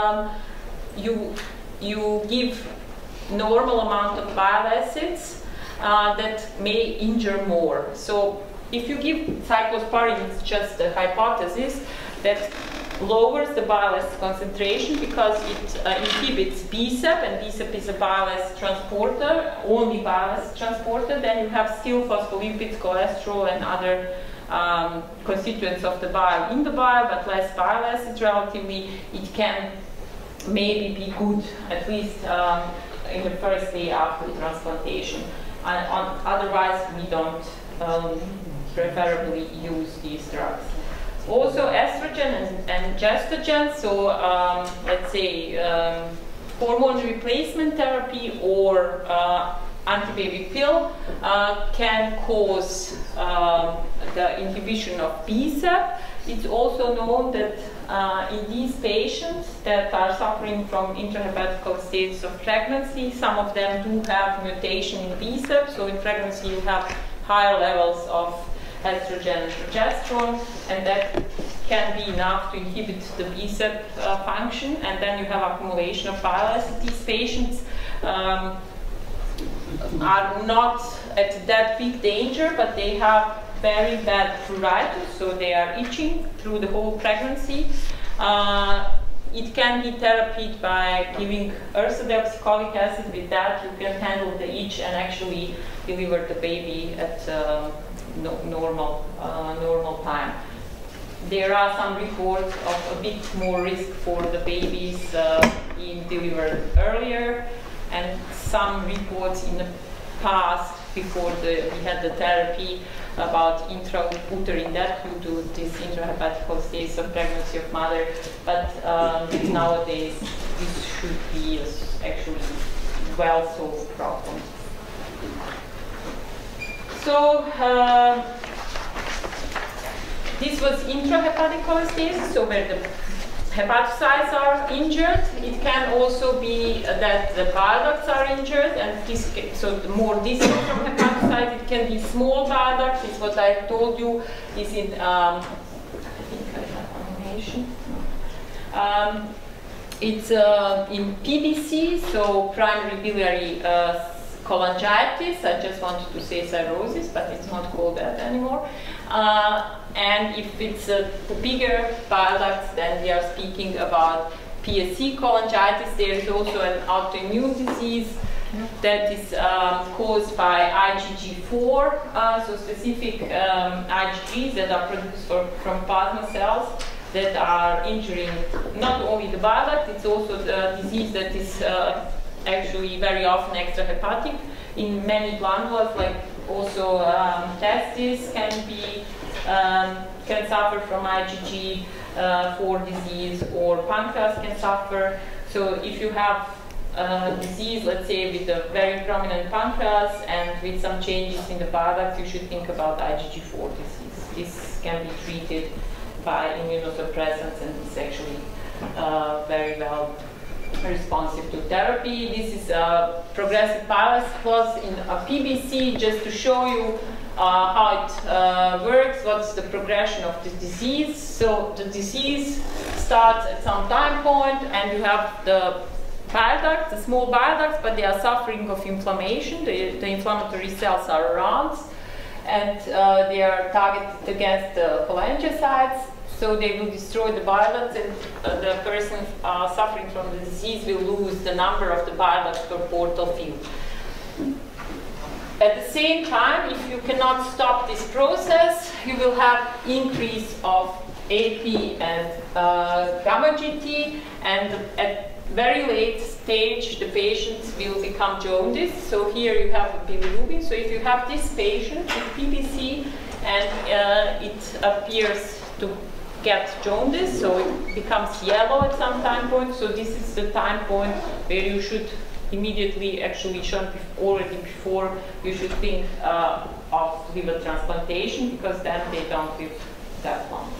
you give normal amount of bile acids that may injure more. So if you give cyclosporin, it's just a hypothesis that lowers the bile acid concentration because it inhibits BSEP, and BSEP is a bile acid transporter, only bile acid transporter. Then you have still phospholipids, cholesterol, and other constituents of the bile in the bile, but less bile acids relatively. It can maybe be good, at least in the first day after transplantation. Otherwise, we don't preferably use these drugs. Also estrogen and gestogen, so let's say hormone replacement therapy or antibaby pill can cause the inhibition of BSEP. It's also known that in these patients that are suffering from intrahepatic cholestasis of pregnancy, some of them do have mutation in BSEP, so in pregnancy you have higher levels of estrogen and progesterone, and that can be enough to inhibit the BSEP function, and then you have accumulation of bile acid. These patients are not at that big danger, but they have very bad pruritus, so they are itching through the whole pregnancy. It can be therapied by giving ursodeoxycholic acid. With that, you can handle the itch and actually deliver the baby at normal time. There are some reports of a bit more risk for the babies being delivered earlier, and some reports in the past, before we had the therapy, about intrauterine death due to this intrahepatic cholestasis of pregnancy of mother. But nowadays, this should be actually well-solved problem. So this was intrahepatic cholestasis, so where the hepatocytes are injured. It can also be that the bile ducts are injured, and this, so the more distal from hepatocytes, it can be small bile ducts. It's what I told you is in, I think I have animation. It's in PBC, so primary biliary cholangitis. I just wanted to say cirrhosis, but it's not called that anymore. And if it's the bigger bile ducts, then we are speaking about PSC cholangitis. There is also an autoimmune disease that is caused by IgG4, so specific IgGs that are produced from plasma cells that are injuring not only the bile duct, it's also the disease that is actually very often extrahepatic in many glandulas, like also testes can suffer from IgG4 disease, or pancreas can suffer. So if you have a disease, let's say with a very prominent pancreas and with some changes in the bile ducts, you should think about IgG4 disease. This can be treated by immunosuppressants, and it's actually very well responsive to therapy. This is progressive bile acid loss in a PBC, just to show you how it works, what's the progression of the disease. So the disease starts at some time point, and you have the bile ducts, the small bile ducts, but they are suffering of inflammation. The inflammatory cells are around, and they are targeted against the cholangiocytes. So they will destroy the bilates, and the person suffering from the disease will lose the number of the bilates per portal field. At the same time, if you cannot stop this process, you will have increase of AP and gamma GT, and at very late stage, the patients will become jaundiced. So here you have a bilirubin. So if you have this patient with PBC and it appears to get jaundice, so it becomes yellow at some time point. So this is the time point where you should immediately, actually already before, you should think of liver transplantation, because then they don't live that long.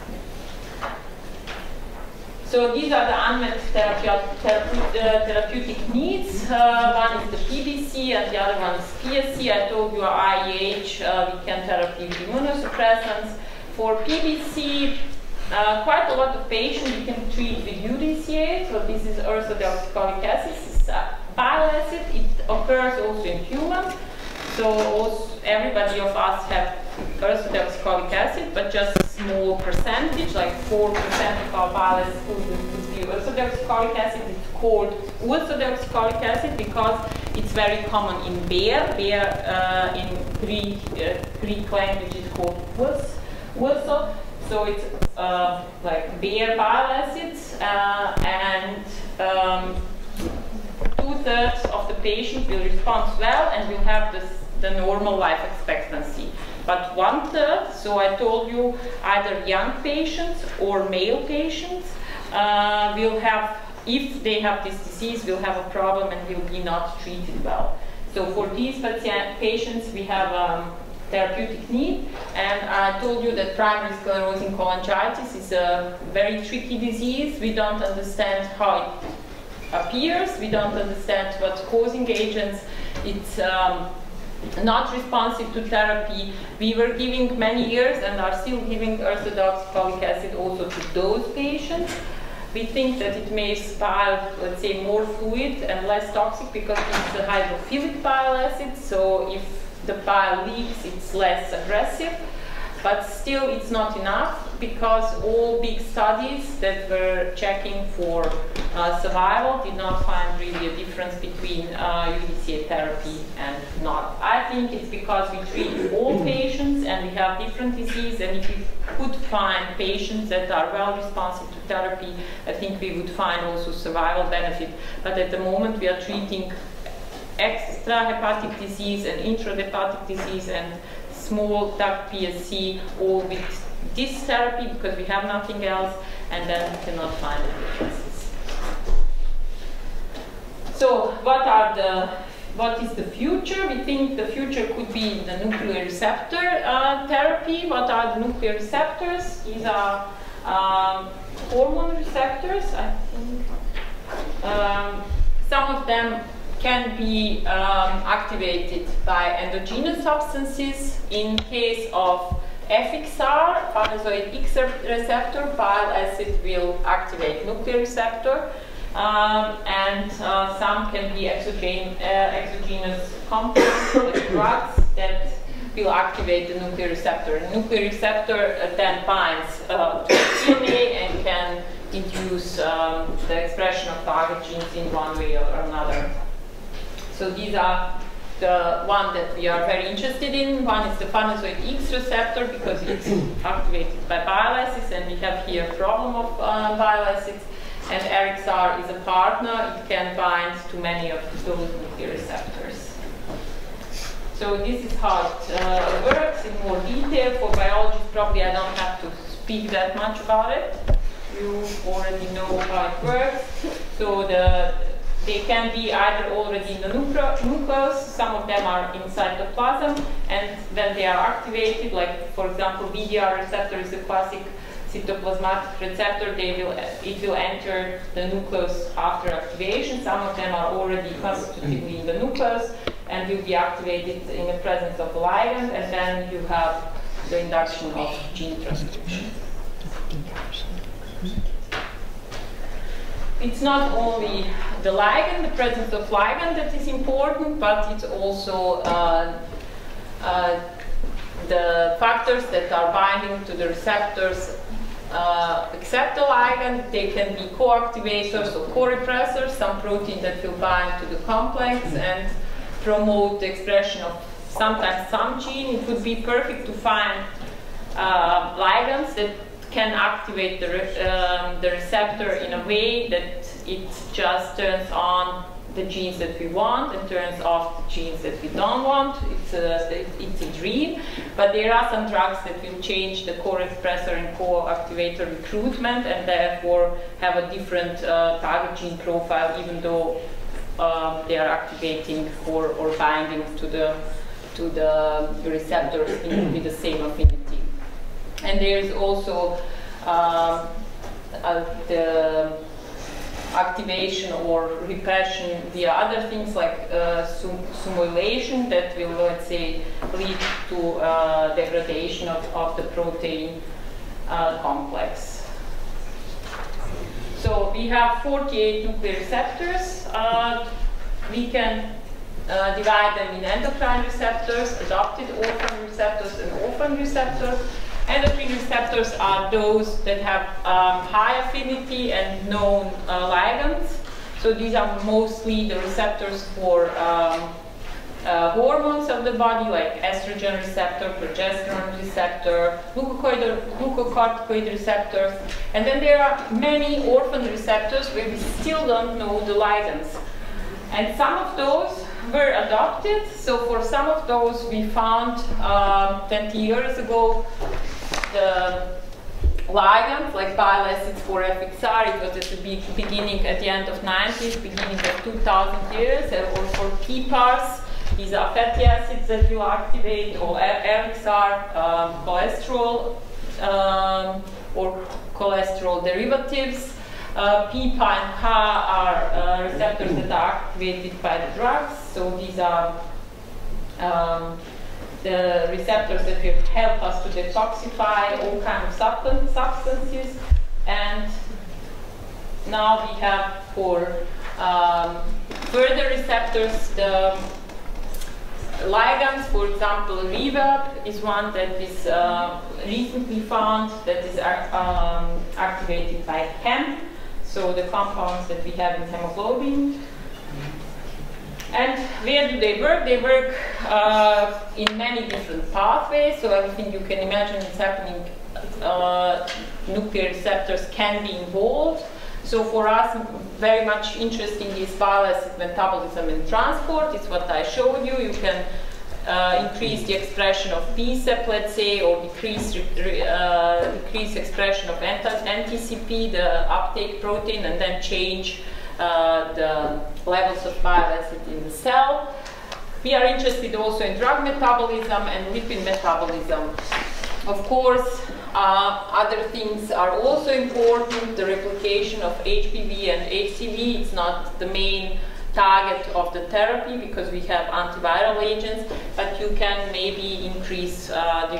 So these are the unmet therapeutic needs. One is the PBC and the other one is PSC. I told you IEH, we can therapy with immunosuppressants. For PBC, quite a lot of patients you can treat with UDCA. So this is ursodeoxycholic acid. It's bile acid. It occurs also in humans. So also everybody of us have ursodeoxycholic acid, but just a small percentage, like 4% of our bile acid would be ursodeoxycholic acid. It's called ursodeoxycholic acid because it's very common in bear. Bear in Greek language is called urso. So it's like bear bile acids, and 2/3 of the patient will respond well and will have the normal life expectancy. But 1/3, so I told you either young patients or male patients will have, if they have this disease, will have a problem and will be not treated well. So for these patients we have therapeutic need, and I told you that primary sclerosing cholangitis is a very tricky disease. We don't understand how it appears, we don't understand what's causing agents. It's not responsive to therapy. We were giving many years and are still giving ursodeoxycholic acid also to those patients. We think that it makes bile, let's say, more fluid and less toxic because it's a hydrophilic bile acid. So if the bile leaks, it's less aggressive. But still, it's not enough because all big studies that were checking for survival did not find really a difference between UDCA therapy and not. I think it's because we treat all patients and we have different disease, and if we could find patients that are well responsive to therapy, I think we would find also survival benefit. But at the moment, we are treating extrahepatic disease and intrahepatic disease and small duct PSC, all with this therapy because we have nothing else, and then we cannot find the differences. So what is the future? We think the future could be the nuclear receptor therapy. What are the nuclear receptors? These are hormone receptors, I think. Some of them can be activated by endogenous substances. In case of FXR, farnesoid X receptor, bile acid will activate nuclear receptor, and some can be exogenous compounds, like drugs, that will activate the nuclear receptor. The nuclear receptor then binds to DNA and can induce the expression of target genes in one way or another. So these are the one that we are very interested in. One is the farnesoid X receptor because it's activated by bile acids, and we have here a problem of bile acids. And RXR is a partner. It can bind to many of those nuclear receptors. So this is how it works in more detail. For biologists, probably I don't have to speak that much about it. You already know how it works. So they can be either already in the nucleus, some of them are in cytoplasm, and when they are activated, like for example VDR receptor is a classic cytoplasmatic receptor, it will enter the nucleus after activation. Some of them are already constitutively in the nucleus and will be activated in the presence of a ligand, and then you have the induction of gene transcription. It's not only the ligand, the presence of ligand that is important, but it's also the factors that are binding to the receptors accept the ligand. They can be co-activators or co-repressors, some protein that will bind to the complex and promote the expression of sometimes some gene. It would be perfect to find ligands that can activate the receptor in a way that it just turns on the genes that we want and turns off the genes that we don't want. It's a dream, but there are some drugs that will change the co-repressor and co-activator recruitment and therefore have a different target gene profile, even though they are activating or binding to the receptors with the same affinity. And there is also the activation or repression via other things like simulation that will, let's say, lead to degradation of the protein complex. So we have 48 nuclear receptors. We can divide them in endocrine receptors, adopted orphan receptors, and orphan receptors. Endocrine receptors are those that have high affinity and known ligands. So these are mostly the receptors for hormones of the body, like estrogen receptor, progesterone receptor, glucocorticoid receptors. And then there are many orphan receptors where we still don't know the ligands. And some of those were adopted. So for some of those we found 20 years ago the ligands, like bile acids for FXR. It was at the beginning, at the end of 90s, beginning of 2000 years, or for PPARs. These are fatty acids that you activate, or FXR, cholesterol, or cholesterol derivatives. PPA and Ka are receptors that are activated by the drugs. So these are the receptors that will help us to detoxify all kinds of substances. And now we have for further receptors the ligands. For example, reverb is one that is recently found that is activated by hem. So the compounds that we have in hemoglobin. And where do they work? They work in many different pathways. So everything you can imagine is happening, nuclear receptors can be involved. So for us, very much interesting is bile acid metabolism and transport. It's what I showed you. You can increase the expression of PSEP, let's say, or decrease expression of NTCP, the uptake protein, and then change the levels of bile acid in the cell. We are interested also in drug metabolism and lipid metabolism. Of course, other things are also important. The replication of HBV and HCV, it's not the main target of the therapy because we have antiviral agents, but you can maybe increase the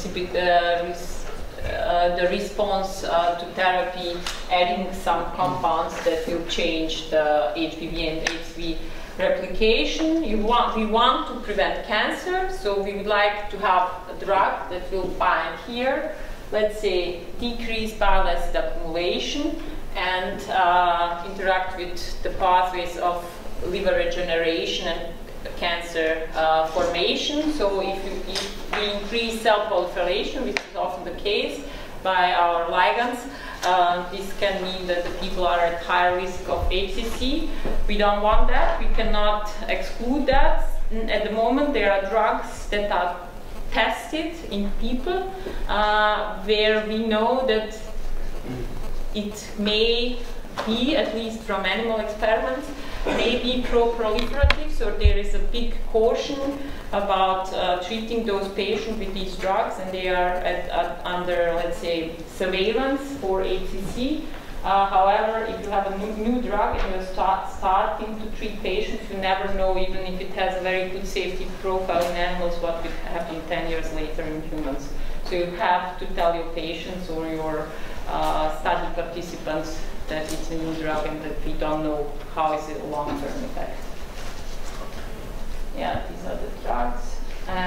response to therapy, adding some compounds that will change the HBV and HCV replication. We want to prevent cancer, so we would like to have a drug that will bind here, let's say decrease bile acid accumulation and interact with the pathways of liver regeneration and cancer formation. So if we increase cell proliferation, which is often the case by our ligands, this can mean that the people are at higher risk of HCC. We don't want that. We cannot exclude that. At the moment, there are drugs that are tested in people where we know that it may be, at least from animal experiments, may be pro-proliferative, so there is a big caution about treating those patients with these drugs, and they are under, let's say, surveillance for HCC. However, if you have a new drug and you're starting to treat patients, you never know, even if it has a very good safety profile in animals, what will happen 10 years later in humans. So you have to tell your patients or your study participants that it's a new drug and that we don't know how is it a long-term effect. Yeah, these are the drugs. And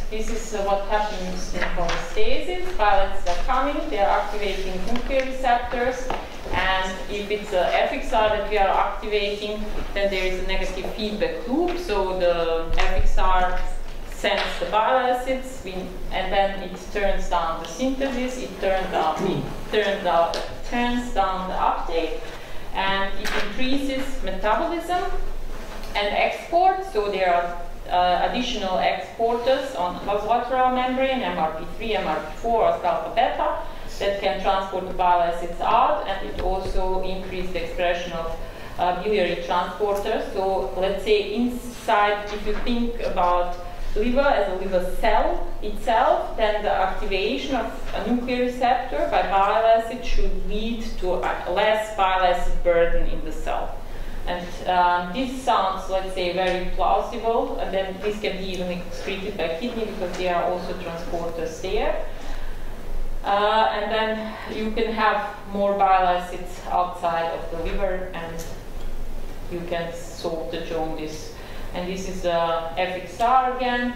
this is what happens in homeostasis. Bile acids are coming, they are activating nuclear receptors, and if it's a FXR that we are activating, then there is a negative feedback loop. So the FXR sends the bile acids, and then it turns down the synthesis, it turns down the uptake, and it increases metabolism and export. So there are additional exporters on basolateral membrane, MRP3, MRP4, or alpha beta, that can transport the bile acids out, and it also increases the expression of biliary transporters. So let's say inside, if you think about liver as a liver cell itself, then the activation of a nuclear receptor by bile acid should lead to a less bile acid burden in the cell. And this sounds, let's say, very plausible, and then this can be even excreted by kidney because there are also transporters there. And then you can have more bile acids outside of the liver, and you can solve the jaundice. And this is FXR again.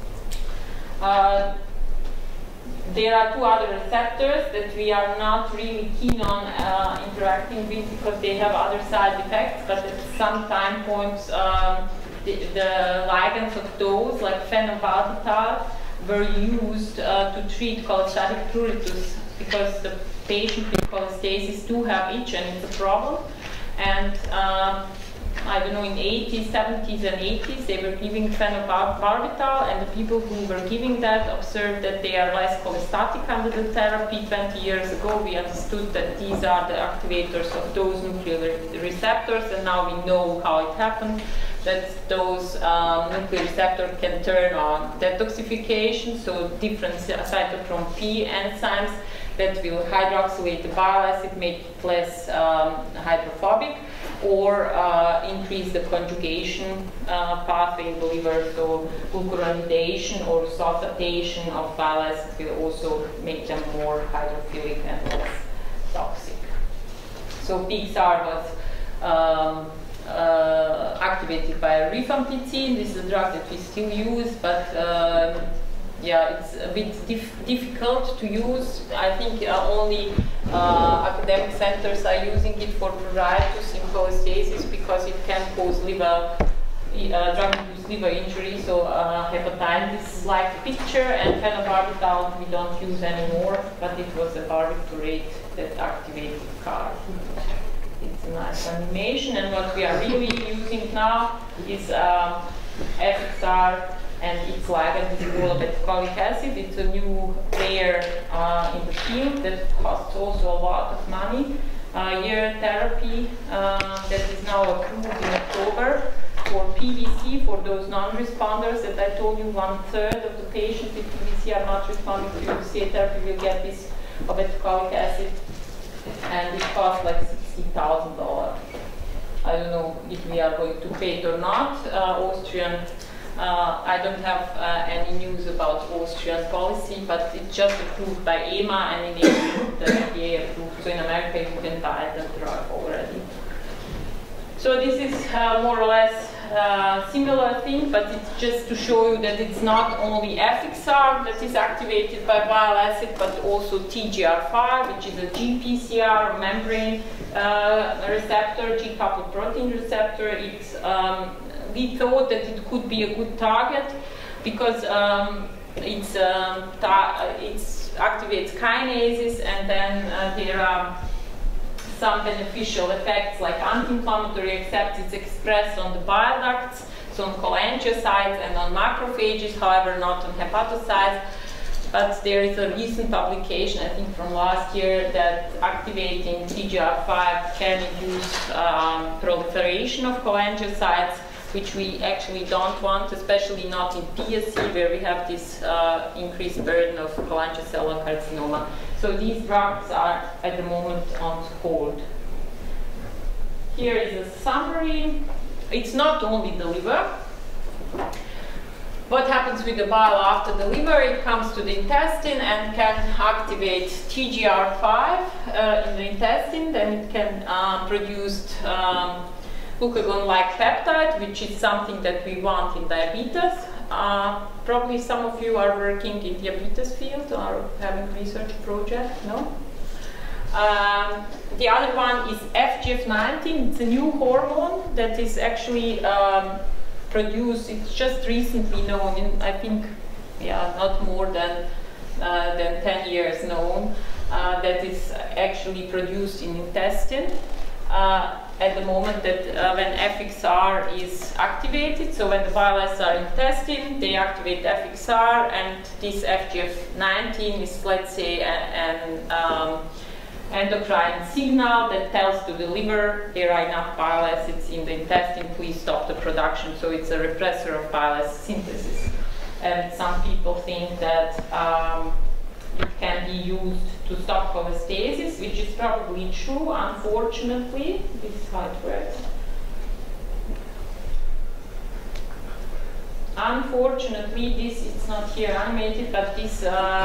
There are two other receptors that we are not really keen on interacting with because they have other side effects, but at some time points the ligands of those, like phenobarbital, were used to treat cholestatic pruritus because the patient with cholestasis do have itch and it's a problem. And I don't know, in 80s, 70s, and 80s, they were giving phenobarbital, and the people who were giving that observed that they are less cholestatic under the therapy. 20 years ago, we understood that these are the activators of those nuclear receptors, and now we know how it happened, that those nuclear receptors can turn on detoxification, so different cytochrome P enzymes that will hydroxylate the bile acid, make it less hydrophobic, or increase the conjugation pathway in the liver, so glucuronidation or sulfatation of bile acid will also make them more hydrophilic and less toxic. So PXR was activated by rifampicin. This is a drug that we still use, but yeah, it's a bit difficult to use. I think only academic centers are using it for pruritus in cholestasis because it can cause drug-induced liver injury. So hepatitis-like picture, and phenobarbital we don't use anymore, but it was a barbiturate that activated CAR. It's a nice animation, and what we are really using now is FXR. And its ligand is urobetacolic acid. It's a new player in the field that costs also a lot of money. Year therapy that is now approved in October for PBC, for those non-responders that I told you 1/3 of the patients with PBC are not responding to UCA therapy will get this obetacolic acid, and it costs like $60,000. I don't know if we are going to pay it or not. Austrian. I don't have any news about Austrian policy, but it's just approved by EMA, and in April the FDA approved. So in America you can buy the drug already. So this is more or less similar thing, but it's just to show you that it's not only FXR that is activated by bile acid, but also TGR5, which is a GPCR membrane receptor, G-coupled protein receptor. It's we thought that it could be a good target because it activates kinases, and then there are some beneficial effects like anti-inflammatory, except it's expressed on the bile ducts, so on cholangiocytes and on macrophages, however not on hepatocytes. But there is a recent publication, I think from last year, that activating TGR5 can induce proliferation of cholangiocytes, which we actually don't want, especially not in PSC, where we have this increased burden of cholangiocellular carcinoma. So these drugs are at the moment on hold. Here is a summary. It's not only the liver. What happens with the bile after the liver? It comes to the intestine and can activate TGR5 in the intestine. Then it can produce glucagon-like peptide, which is something that we want in diabetes. Probably some of you are working in diabetes field or having research project, no? The other one is FGF19. It's a new hormone that is actually produced. It's just recently known, in, I think, yeah, not more than 10 years known. That is actually produced in intestine at the moment that when FXR is activated. So when the bile acids are in intestine, they activate FXR, and this FGF19 is, let's say, an endocrine signal that tells to the liver there are enough bile acids in the intestine, please stop the production. So it's a repressor of bile acid synthesis. And some people think that it can be used to stop cholestasis, which is probably true, unfortunately. This is how it works. Unfortunately, this is not here animated, but this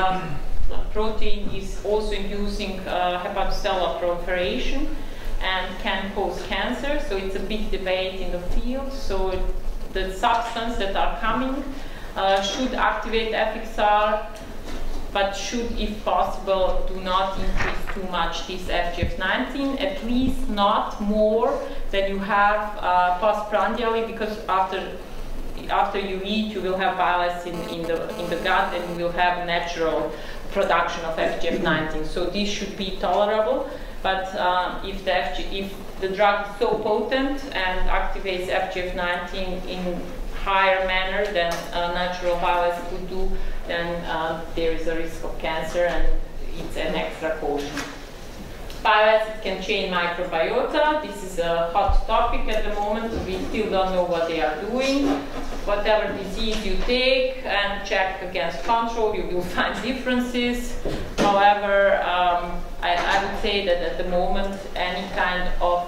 protein is also inducing hepatocellular proliferation and can cause cancer. So it's a big debate in the field. So the substance that are coming should activate FXR, but should, if possible, do not increase too much this FGF19, at least not more than you have postprandially, because after you eat, you will have bile acids in the gut, and you will have natural production of FGF19. So this should be tolerable. But if the drug is so potent and activates FGF19 in higher manner than natural bile acid would do, then there is a risk of cancer, and it's an extra caution. Bile acid can change microbiota. This is a hot topic at the moment. We still don't know what they are doing. Whatever disease you take and check against control, you will find differences. However, I would say that at the moment, any kind of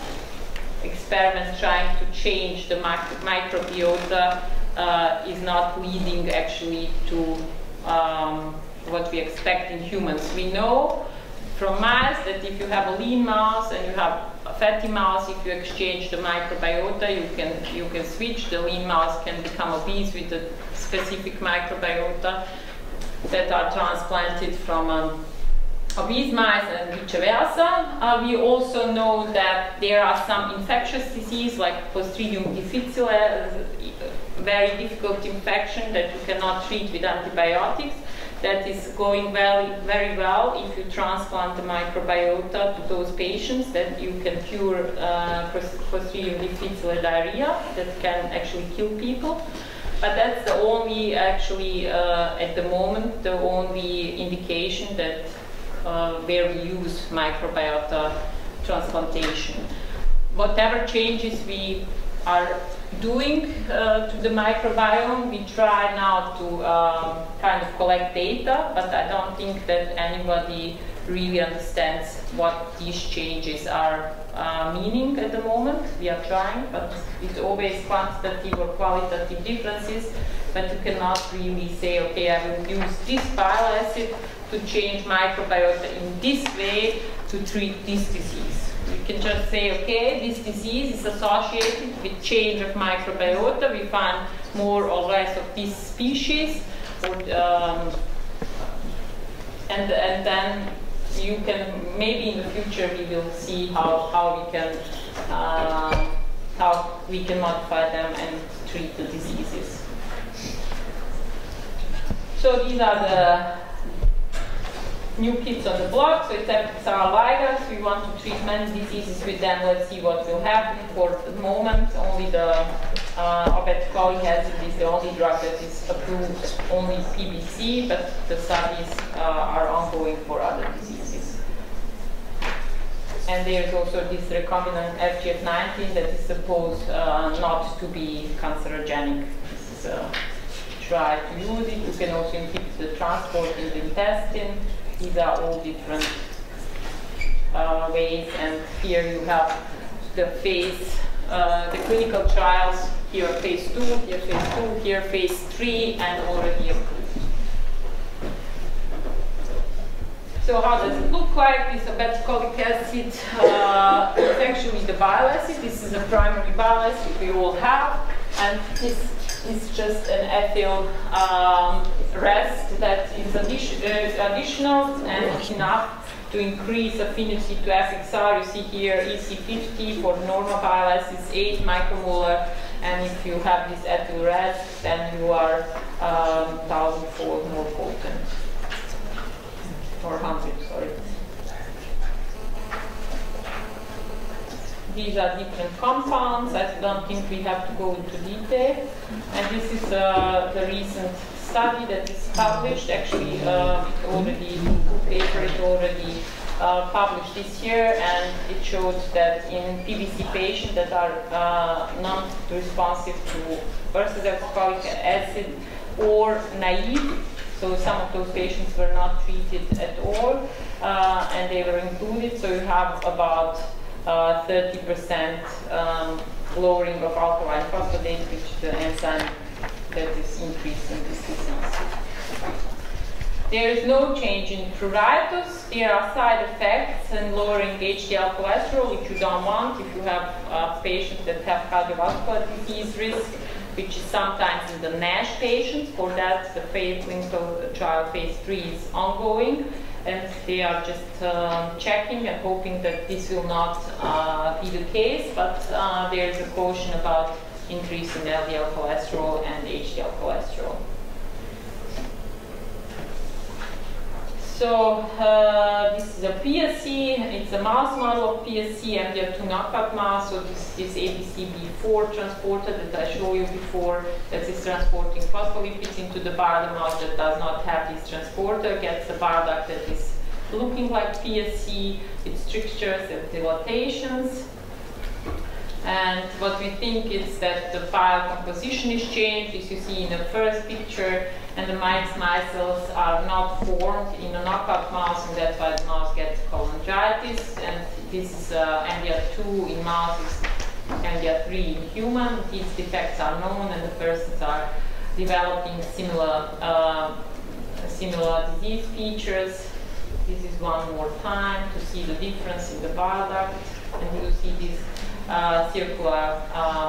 experiments trying to change the microbiota is not leading actually to what we expect in humans. We know from mice that if you have a lean mouse and you have a fatty mouse, if you exchange the microbiota, you can switch. The lean mouse can become obese with a specific microbiota that are transplanted from obese mice and vice versa. We also know that there are some infectious diseases like Clostridium difficile, very difficult infection that you cannot treat with antibiotics. That is going very well if you transplant the microbiota to those patients, that you can cure Clostridium difficile diarrhea that can actually kill people. But that's the only, actually, at the moment, the only indication that where we use microbiota transplantation. Whatever changes we are doing to the microbiome, we try now to kind of collect data, but I don't think that anybody really understands what these changes are meaning at the moment. We are trying, but it's always quantitative or qualitative differences, but you cannot really say, okay, I will use this bile acid to change microbiota in this way to treat this disease. You can just say, okay, this disease is associated with change of microbiota. We find more or less of this species, or, and then you can, maybe in the future we will see how we can modify them and treat the diseases. So these are the new kids on the block. So it's FXR ligands. We want to treat many diseases with them. Let's see what will happen. For the moment, only the obeticholic acid is the only drug that is approved, only PBC, but the studies are ongoing for other diseases. And there's also this recombinant FGF19 that is supposed not to be cancerogenic. This is try to use it. You can also inhibit the transport in the intestine. These are all different ways, and here you have the the clinical trials. Here phase 2, here phase 2, here phase 3, and already approved. So how does it look like? This obeticholic acid is actually the bile acid. This is a primary bile acid we all have, and this is just an ethyl rest that is additional and is enough to increase affinity to FXR. You see here EC50 for normal bile acids, 8 micromolar, and if you have this ethyl rest, then you are 1,000-fold more potent. Or 100, sorry. These are different compounds. I don't think we have to go into detail. And this is the recent study that is published. Actually, the paper is already published this year, and it showed that in PBC patients that are non-responsive to ursodeoxycholic acid or naive, so some of those patients were not treated at all, and they were included. So you have about 30% lowering of alkaline phosphatase, which is the enzyme that is increasing this disease. There is no change in pruritus. There are side effects in lowering HDL cholesterol, which you don't want if you have patients that have cardiovascular disease risk, which is sometimes in the NASH patients. For that, the clinical trial phase 3 is ongoing, and they are just checking and hoping that this will not be the case, but there is a caution about increase in LDL cholesterol and HDL cholesterol. So this is a PSC. It's a mouse model of PSC, MDR2 knockout mouse. So this is ABCB4 transporter that I showed you before, that is transporting phospholipids into the bile. The mouse that does not have this transporter gets a bile duct that is looking like PSC with strictures and dilatations. And what we think is that the bile composition is changed, as you see in the first picture, and the micelles are not formed in a knockout mouse, and that's why the mouse gets cholangitis. And this is MDR2 in mouse, MDR3 in human. These defects are known, and the persons are developing similar disease features. This is one more time to see the difference in the bile duct, and you see this circular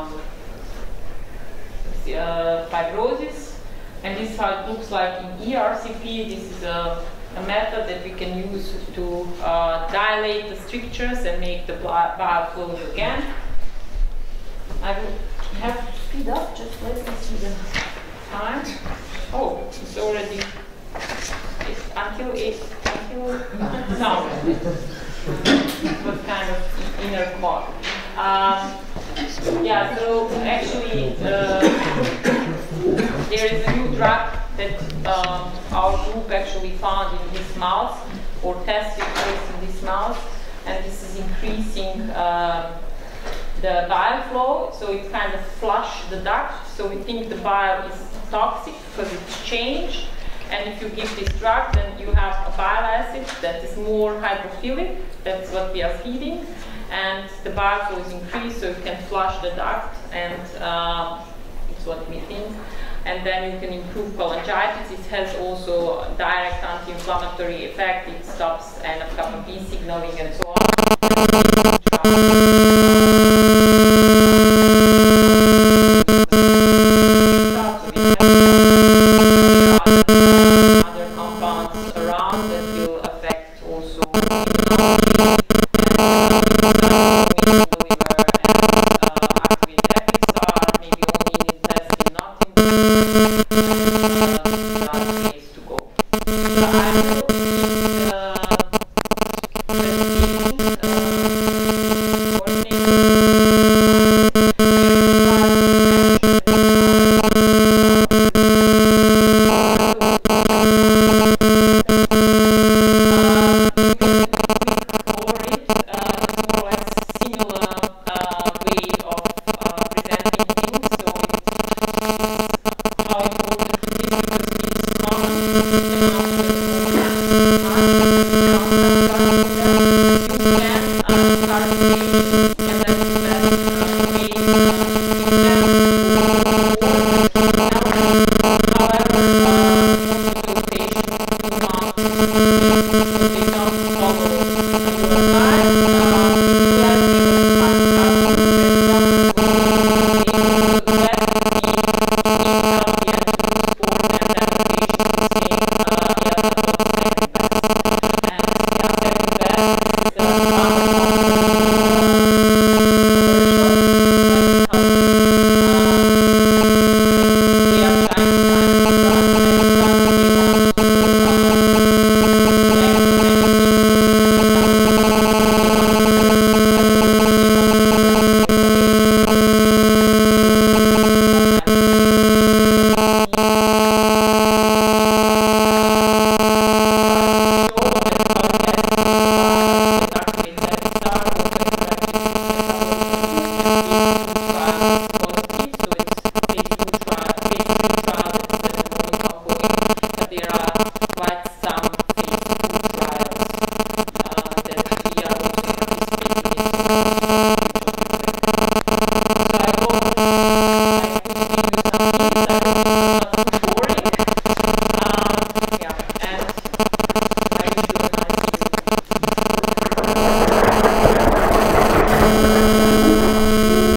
fibrosis. And this is how it looks like in ERCP. This is a method that we can use to dilate the strictures and make the bile flow again. I will have to speed up, just let me see the time. Oh, it's already until 8, no. It was kind of inner clock. Yeah, so actually there is a new drug that our group actually found in this mouse, or tested first in this mouse, and this is increasing the bile flow, so it kind of flushed the duct. So we think the bile is toxic because it's changed, and if you give this drug, then you have a bile acid that is more hydrophilic. That's what we are feeding. And the bile flow is increased, so you can flush the duct, and it's what we think. And then you can improve cholangitis. It has also a direct anti-inflammatory effect. It stops NF-kappa B signaling and so on. Other compounds around that will affect also how important it is because it is common.